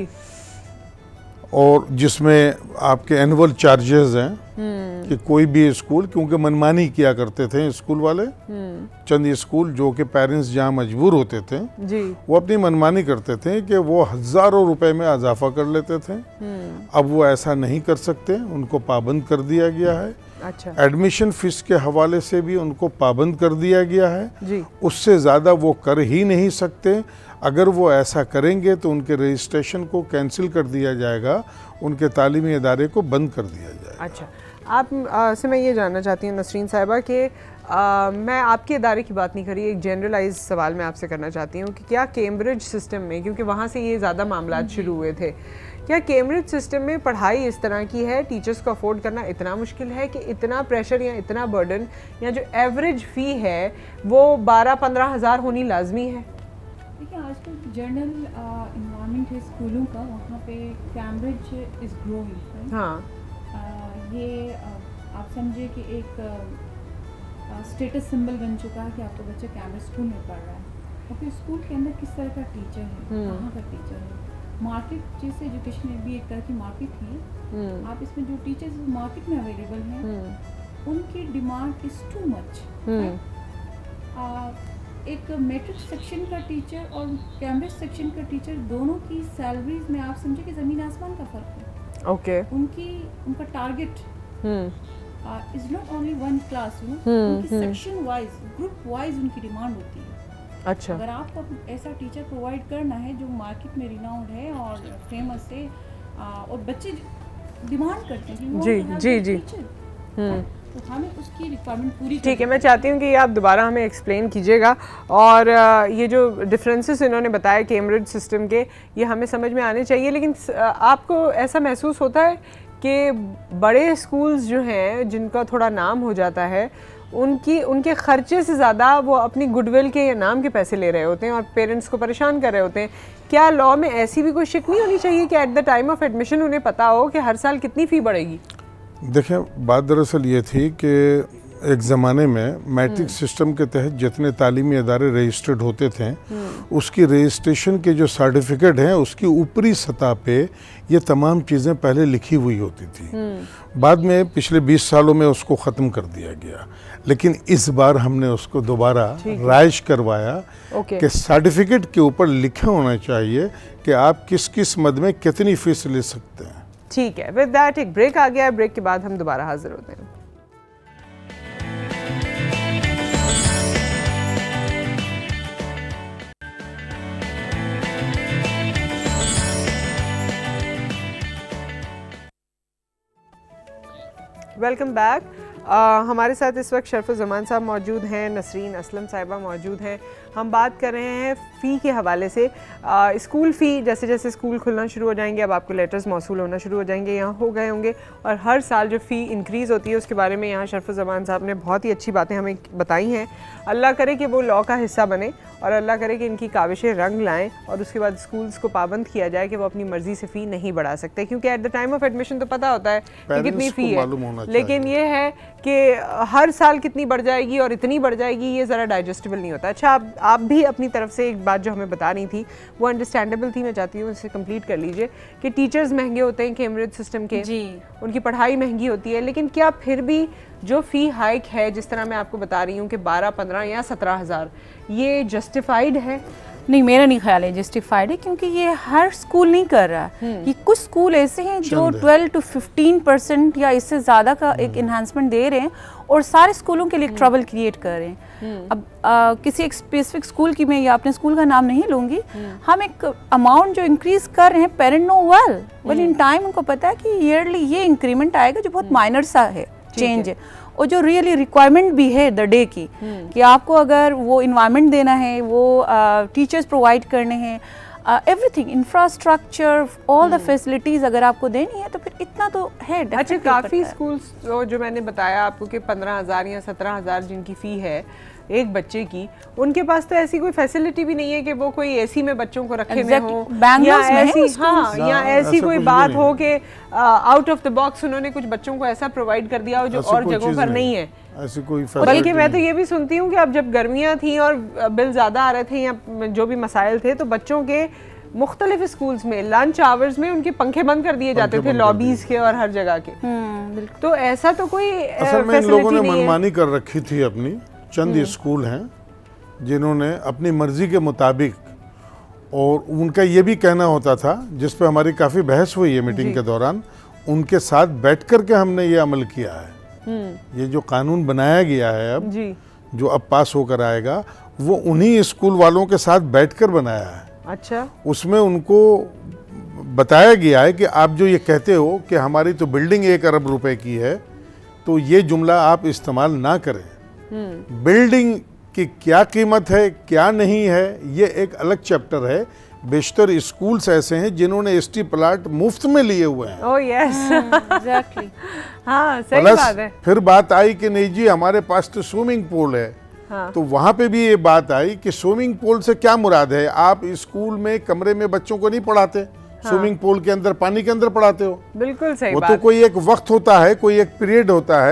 और जिसमें आपके एनुअल चार्जेस हैं कि कोई भी स्कूल, क्योंकि मनमानी किया करते थे स्कूल वाले, चंद स्कूल जो कि पेरेंट्स जहाँ मजबूर होते थे जी, वो अपनी मनमानी करते थे कि वो हज़ारों रुपए में इजाफा कर लेते थे। अब वो ऐसा नहीं कर सकते, उनको पाबंद कर दिया गया है। अच्छा, एडमिशन फीस के हवाले से भी उनको पाबंद कर दिया गया है जी। उससे ज़्यादा वो कर ही नहीं सकते। अगर वो ऐसा करेंगे तो उनके रजिस्ट्रेशन को कैंसिल कर दिया जाएगा, उनके तालीमी इदारे को बंद कर दिया जाएगा। अच्छा, आप से मैं ये जानना चाहती हूँ नसरीन साहिबा कि मैं आपके इदारे की बात नहीं करी, एक जनरलाइज सवाल मैं आपसे करना चाहती हूँ कि क्या कैम्ब्रिज सिस्टम में, क्योंकि वहाँ से ये ज़्यादा मामला शुरू हुए थे, क्या कैम्ब्रिज सिस्टम में पढ़ाई इस तरह की है, टीचर्स को अफोर्ड करना इतना मुश्किल है कि इतना प्रेशर या इतना बर्डन या जो एवरेज फ़ी है वो 12-15 हज़ार होनी लाजमी है? देखिए, आजकल जनरल इन्वायरमेंट है स्कूलों का, वहाँ पे कैम्ब्रिज इज़ ग्रोइंग। हाँ, ये आप समझिए कि एक स्टेटस सिंबल बन चुका है कि आपका बच्चा कैम्ब्रिज स्कूल में पढ़ रहा है। ओके, स्कूल के अंदर किस तरह का टीचर है, कहाँ का टीचर है। मार्केट जैसे एजुकेशन में भी एक तरह की मार्केट है, आप इसमें जो टीचर्स मार्केट में अवेलेबल हैं उनकी डिमांड इज टू मच। एक मैट्रिक सेक्शन का टीचर और कैम्ब्रिज सेक्शन का टीचर दोनों की सैलरीज में आप समझे कि ज़मीन आसमान का फ़र्क है। ओके, उनका target is not only one class, उनकी सेक्शन वाइज, ग्रुप वाइज उनकी डिमांड होती है। अच्छा, अगर आपको ऐसा टीचर प्रोवाइड करना है जो मार्केट में रिनाउंड है और फेमस है और बच्चे डिमांड करते हैं कि वो जी जी, तो हमें उसकी रिक्वायरमेंट पूरी। ठीक है, मैं चाहती हूँ कि आप दोबारा हमें एक्सप्लेन कीजिएगा और ये जो डिफरेंसेस इन्होंने बताया कैम्ब्रिज सिस्टम के, ये हमें समझ में आने चाहिए। लेकिन आपको ऐसा महसूस होता है कि बड़े स्कूल्स जो हैं जिनका थोड़ा नाम हो जाता है उनके खर्चे से ज़्यादा वो अपनी गुडविल के या नाम के पैसे ले रहे होते हैं और पेरेंट्स को परेशान कर रहे होते हैं। क्या लॉ में ऐसी भी कोई शिक नहीं होनी चाहिए कि at the time of admission उन्हें पता हो कि हर साल कितनी फ़ी बढ़ेगी? देखिए, बात दरअसल ये थी कि एक ज़माने में मैट्रिक सिस्टम के तहत जितने तालीमी अदारे रजिस्टर्ड होते थे उसकी रजिस्ट्रेशन के जो सर्टिफिकेट हैं उसकी ऊपरी सतह पे ये तमाम चीज़ें पहले लिखी हुई होती थी। बाद में पिछले 20 सालों में उसको ख़त्म कर दिया गया, लेकिन इस बार हमने उसको दोबारा राइज करवाया कि सर्टिफिकेट के ऊपर लिखा होना चाहिए कि आप किस किस मद में कितनी फ़ीस ले सकते हैं। ठीक है, विद दैट एक ब्रेक आ गया है, ब्रेक के बाद हम दोबारा हाजिर होते हैं। Welcome back. हमारे साथ इस वक्त शरफ़ुज़्ज़मान साहब मौजूद हैं, नसरीन असलम साहिबा मौजूद हैं। हम बात कर रहे हैं फ़ी के हवाले से। स्कूल फ़ी, जैसे जैसे स्कूल खुलना शुरू हो जाएंगे अब आपको लेटर्स मौसूल होना शुरू हो जाएंगे, यहाँ हो गए होंगे, और हर साल जो फ़ी इंक्रीज़ होती है उसके बारे में यहाँ शरफ़ुज़्ज़मान साहब ने बहुत ही अच्छी बातें हमें बताई हैं। अल्लाह करे कि वो लॉ का हिस्सा बने और अल्लाह करे कि इनकी काविशें रंग लाएँ और उसके बाद स्कूल्स को पाबंद किया जाए कि वो अपनी मर्ज़ी से फ़ी नहीं बढ़ा सकते, क्योंकि at the time of admission तो पता होता है कि कितनी फ़ी है, लेकिन ये है कि हर साल कितनी बढ़ जाएगी और इतनी बढ़ जाएगी, ये ज़रा डाइजेस्टेबल नहीं होता। अच्छा, आप भी अपनी तरफ से एक बात जो हमें बता रही थी वो अंडरस्टैंडेबल थी, मैं चाहती हूँ इसे कंप्लीट कर लीजिए कि टीचर्स महंगे होते हैं कैम्ब्रिज सिस्टम के, उनकी पढ़ाई महंगी होती है, लेकिन क्या फिर भी जो फ़ी हाइक है, जिस तरह मैं आपको बता रही हूँ कि 12, 15 या 17,000, ये जस्टिफाइड है? नहीं, मेरा नहीं ख्याल है जस्टिफाइड है, क्योंकि ये हर स्कूल नहीं कर रहा है। ये कुछ स्कूल ऐसे हैं जो 12 to 15% या इससे ज़्यादा का एक इन्हांसमेंट दे रहे हैं और सारे स्कूलों के लिए ट्रबल क्रिएट कर रहे हैं। अब किसी एक स्पेसिफिक स्कूल की मैं या अपने स्कूल का नाम नहीं लूँगी, हम एक अमाउंट जो इंक्रीज़ कर रहे हैं, parent know well in time उनको पता है कि ईयरली ये इंक्रीमेंट आएगा जो बहुत माइनर सा है, चेंज है, और जो रियली रिक्वायरमेंट भी है द डे की कि आपको अगर वो इन्वायरमेंट देना है, वो टीचर्स प्रोवाइड करने हैं, everything, infrastructure, all the facilities अगर आपको देनी है तो फिर इतना तो है। अच्छा, काफ़ी स्कूल्स जो मैंने बताया आपको कि 15,000 या 17,000 जिनकी फ़ी है एक बच्चे की, उनके पास तो ऐसी कोई फैसिलिटी भी नहीं है कि वो कोई एसी में बच्चों को रखे हुए हों, या ऐसी या ऐसी कोई बात हो कि आउट ऑफ द बॉक्स उन्होंने कुछ बच्चों को ऐसा प्रोवाइड कर दिया हो जो और जगहों पर नहीं है। ऐसी कोई बल्कि मैं तो ये भी सुनती हूँ कि अब जब गर्मियाँ थी और बिल ज़्यादा आ रहे थे या जो भी मसाइल थे, तो बच्चों के मुख्तलिफ स्कूल्स में लंच आवर्स में उनके पंखे बंद कर दिए जाते थे, लॉबीज के और हर जगह के। तो ऐसा तो कोई फैसिलिटी लोगों ने मनमानी कर रखी थी अपनी। चंद स्कूल हैं जिन्होंने अपनी मर्जी के मुताबिक, और उनका ये भी कहना होता था, जिस पे हमारी काफ़ी बहस हुई है मीटिंग के दौरान, उनके साथ बैठ कर के हमने ये अमल किया है। ये जो कानून बनाया गया है अब जो अब पास होकर आएगा, वो उन्हीं स्कूल वालों के साथ बैठकर बनाया है। अच्छा, उसमें उनको बताया गया है कि आप जो ये कहते हो कि हमारी तो बिल्डिंग 1 अरब रुपए की है, तो ये जुमला आप इस्तेमाल ना करें। बिल्डिंग की क्या कीमत है, क्या नहीं है, ये एक अलग चैप्टर है। बेशतर स्कूल्स ऐसे हैं जिन्होंने एसटी प्लाट मुफ्त में लिए हुए हैं। ओह यस, एग्जैक्टली, हाँ सही बात है। फिर बात आई कि नहीं जी हमारे पास तो स्विमिंग पूल है, तो वहाँ पे भी ये बात आई कि स्विमिंग पूल से क्या मुराद है, आप स्कूल में कमरे में बच्चों को नहीं पढ़ाते, स्विमिंग पूल के अंदर पानी के अंदर पढ़ाते हो। बिल्कुल सही वो बात। तो कोई एक वक्त होता है, कोई एक पीरियड होता है,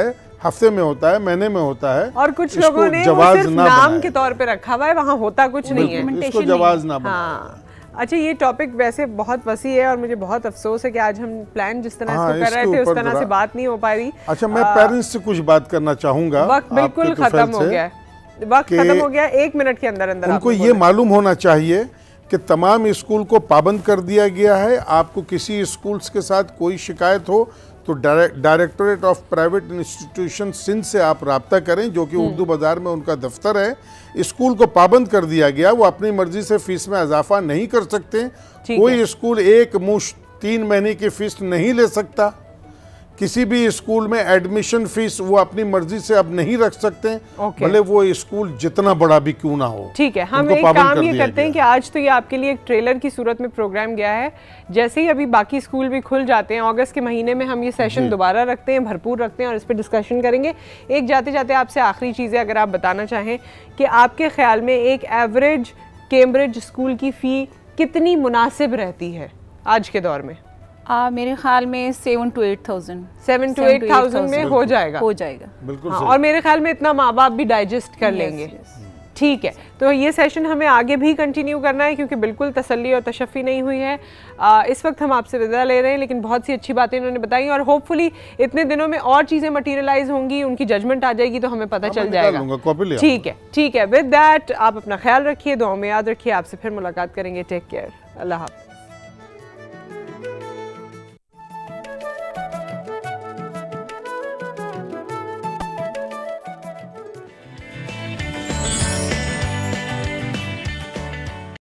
हफ्ते में होता है, महीने में होता है, और कुछ लोगों ने सिर्फ नाम के तौर पे रखा हुआ है, वहाँ होता कुछ नहीं है, इसको जवाज ना बनाया। हाँ। अच्छा, ये टॉपिक वैसे बहुत वसी है और मुझे बहुत अफसोस है कि आज हम प्लान जिस तरह से कर रहे थे उस तरह से बात नहीं हो पा रही। अच्छा, मैं पेरेंट्स से कुछ बात करना चाहूंगा। वक्त बिल्कुल खत्म हो गया, वक्त खत्म हो गया, 1 मिनट के अंदर अंदर उनको ये मालूम होना चाहिए कि तमाम स्कूल को पाबंद कर दिया गया है। आपको किसी स्कूल्स के साथ कोई शिकायत हो तो directorate of private institution Sindh से आप राब्ता करें, जो कि उर्दू बाजार में उनका दफ्तर है। स्कूल को पाबंद कर दिया गया, वो अपनी मर्जी से फीस में इजाफा नहीं कर सकते। कोई स्कूल एक मुश्त 3 महीने की फीस नहीं ले सकता। किसी भी स्कूल में एडमिशन फीस वो अपनी मर्जी से अब नहीं रख सकते, भले वो स्कूल जितना बड़ा भी क्यों ना हो। ठीक है, हम एक काम ये करते हैं कि आज तो ये आपके लिए एक ट्रेलर की सूरत में प्रोग्राम गया है। जैसे ही अभी बाकी स्कूल भी खुल जाते हैं, अगस्त के महीने में हम ये सेशन दोबारा रखते हैं, भरपूर रखते हैं और इस पर डिस्कशन करेंगे। एक जाते जाते आपसे आखिरी चीज़ें अगर आप बताना चाहें कि आपके ख्याल में एक एवरेज कैम्ब्रिज स्कूल की फ़ी कितनी मुनासिब रहती है आज के दौर में? मेरे ख्याल में 7 to 8,000 में हो जाएगा। बिल्कुल। हाँ, और मेरे ख्याल में इतना माँ बाप भी डाइजेस्ट कर लेंगे। ठीक है, तो ये सेशन हमें आगे भी कंटिन्यू करना है क्योंकि बिल्कुल तसल्ली और तशफ़ी नहीं हुई है। इस वक्त हम आपसे विदा ले रहे हैं, लेकिन बहुत सी अच्छी बातें इन्होंने बताई और होपफुली इतने दिनों में और चीज़ें मटीरियलाइज होंगी, उनकी जजमेंट आ जाएगी तो हमें पता चल जाएगा। ठीक है। विद दैट आप अपना ख्याल रखिए, दुआ में याद रखिए। आपसे फिर मुलाकात करेंगे। Take care. अल्लाह हाफ़िज़।